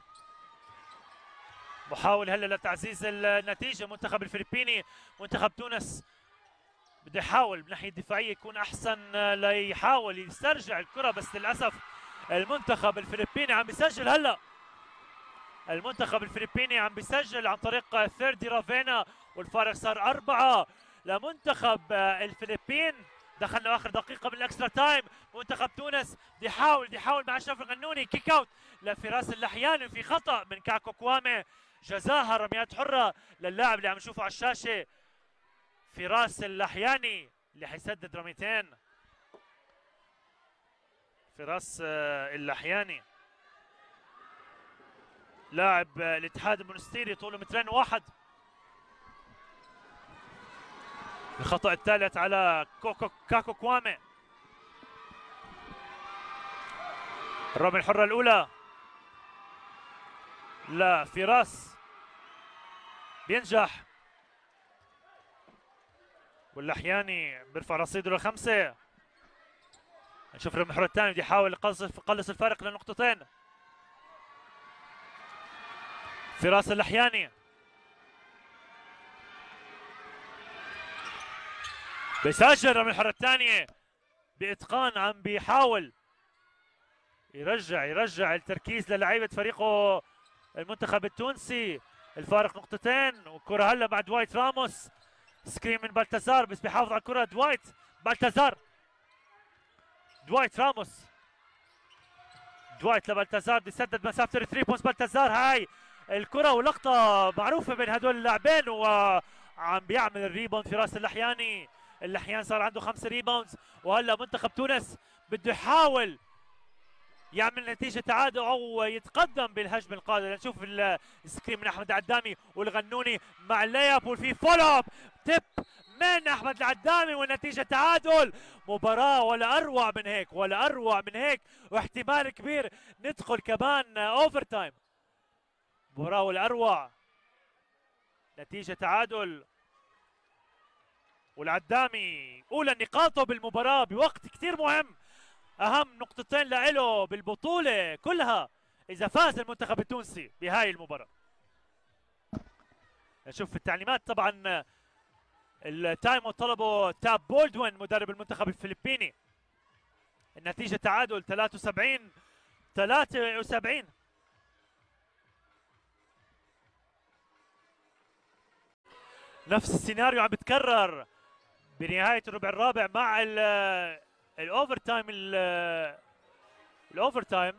محاول هلا لتعزيز النتيجة منتخب الفلبيني. منتخب تونس بده يحاول من الناحية الدفاعية يكون أحسن ليحاول يسترجع الكرة، بس للأسف المنتخب الفلبيني عم بيسجل هلا. المنتخب الفلبيني عم بيسجل عن طريق فيردي رافينا، والفارق صار 4 لمنتخب الفلبين. دخلنا اخر دقيقة من الاكسترا تايم. منتخب تونس بده يحاول مع اشرف الغنوني. كيك اوت لفراس اللحياني في خطأ من كاكو كوامي، جزاها رميات حرة للاعب اللي عم نشوفه على الشاشة فراس اللحياني اللي حيسدد رميتين. فراس اللحياني لاعب الاتحاد المونستيري طوله 2 1. الخطأ الثالث على كاكو كوامي. الرمية الحرة الأولى لا فراس بينجح، واللحياني بيرفع رصيده ل5. نشوف الرمية الحرة الثانية بده يحاول يقلص الفارق لنقطتين. فراس اللحياني بيسجل الرمية الحرة الثانية بإتقان، عم بيحاول يرجع التركيز للاعيبة فريقه المنتخب التونسي. الفارق نقطتين، والكرة هلا مع دوايت راموس. سكرين من بالتازار بس بيحافظ على الكرة. دوايت راموس. دوايت لبالتازار بده يسدد مسافة 3 بوينتس. بالتازار هاي الكرة ولقطة معروفة بين هدول اللاعبين، وعم بيعمل الريباوند في راس اللحياني. اللحيان صار عنده 5 ريباوندز، وهلا منتخب تونس بده يحاول يعمل نتيجة تعادل أو يتقدم بالهجمة القادمة. نشوف السكرين من أحمد العدامي والغنوني مع اللياب، وفي فول اب تيب من أحمد العدامي، والنتيجة تعادل. مباراة ولا أروع من هيك، واحتمال كبير ندخل كمان أوفر تايم. مباراة ولا أروع، نتيجة تعادل، والعدامي أولى نقاطه بالمباراة بوقت كثير مهم. اهم نقطتين له بالبطوله كلها اذا فاز المنتخب التونسي بهاي المباراه. نشوف التعليمات طبعا. التايم طلبه تاب بولدوين مدرب المنتخب الفلبيني. النتيجه تعادل 73. نفس السيناريو عم بتكرر بنهايه الربع الرابع مع الاوفر تايم.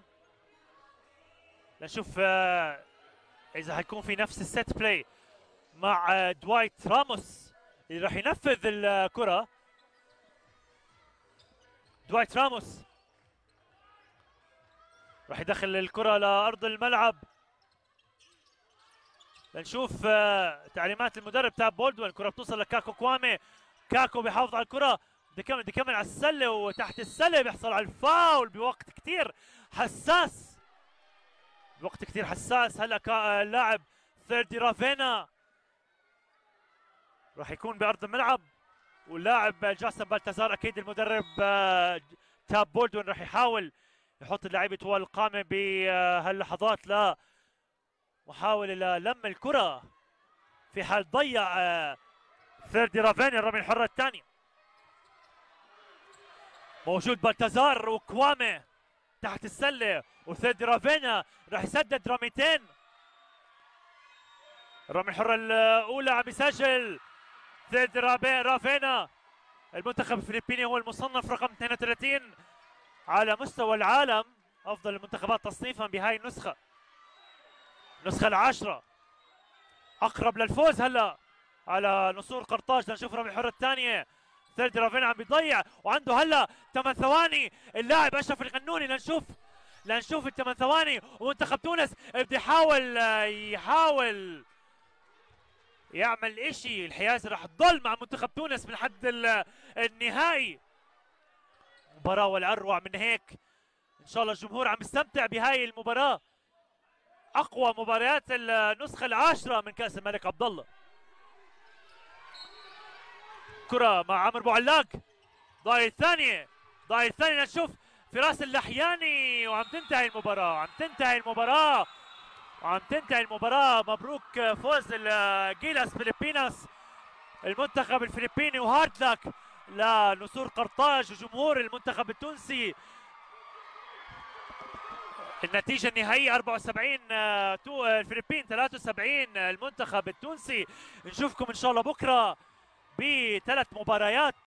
نشوف اذا حيكون في نفس السيت بلاي مع دوايت راموس اللي راح ينفذ الكره. دوايت راموس راح يدخل الكره لارض الملعب. نشوف تعليمات المدرب تاب بولدوين. الكره بتوصل لكاكو كوامي. كاكو بيحافظ على الكره، بده يكمل على السله، وتحت السله بيحصل على الفاول بوقت كثير حساس. هلا اللاعب فيردي رافينا راح يكون بارض الملعب، واللاعب جاسم بالتازار اكيد المدرب تاب بولدوين راح يحاول يحط اللعيبه طوال القامه بهاللحظات لا محاوله للم الكره في حال ضيع فيردي رافينا الرميه الحره الثانيه. موجود بالتازار وكوامي تحت السله، وفيردي رافينا راح يسدد رميتين. الرمي الحرة الأولى عم يسجل زيد رافينا. المنتخب الفلبيني هو المصنف رقم 32 على مستوى العالم، أفضل المنتخبات تصنيفا بهاي النسخة، النسخة العاشرة. أقرب للفوز هلا على نصور قرطاج. لنشوف الرمي الحرة الثانية. زيد رافينا عم بيضيع وعنده هلا 8 ثواني اللاعب أشرف الغنوني. لنشوف ال8 ثواني ومنتخب تونس بده يحاول يعمل اشي. الحيازة رح تضل مع منتخب تونس من حد النهائي. مباراة والأروع من هيك. إن شاء الله الجمهور عم يستمتع بهاي المباراة، أقوى مباريات النسخة العاشرة من كأس الملك عبد الله. كرة مع عمرو ابو علاق، ضايع الثانية نشوف فراس اللحياني وعم تنتهي المباراة. مبروك فوز الجيلاس فيلبيناس المنتخب الفلبيني، وهارد لك لنسور قرطاج وجمهور المنتخب التونسي. النتيجة النهائية 74 الفلبين 73 المنتخب التونسي. نشوفكم إن شاء الله بكرة ب3 مباريات.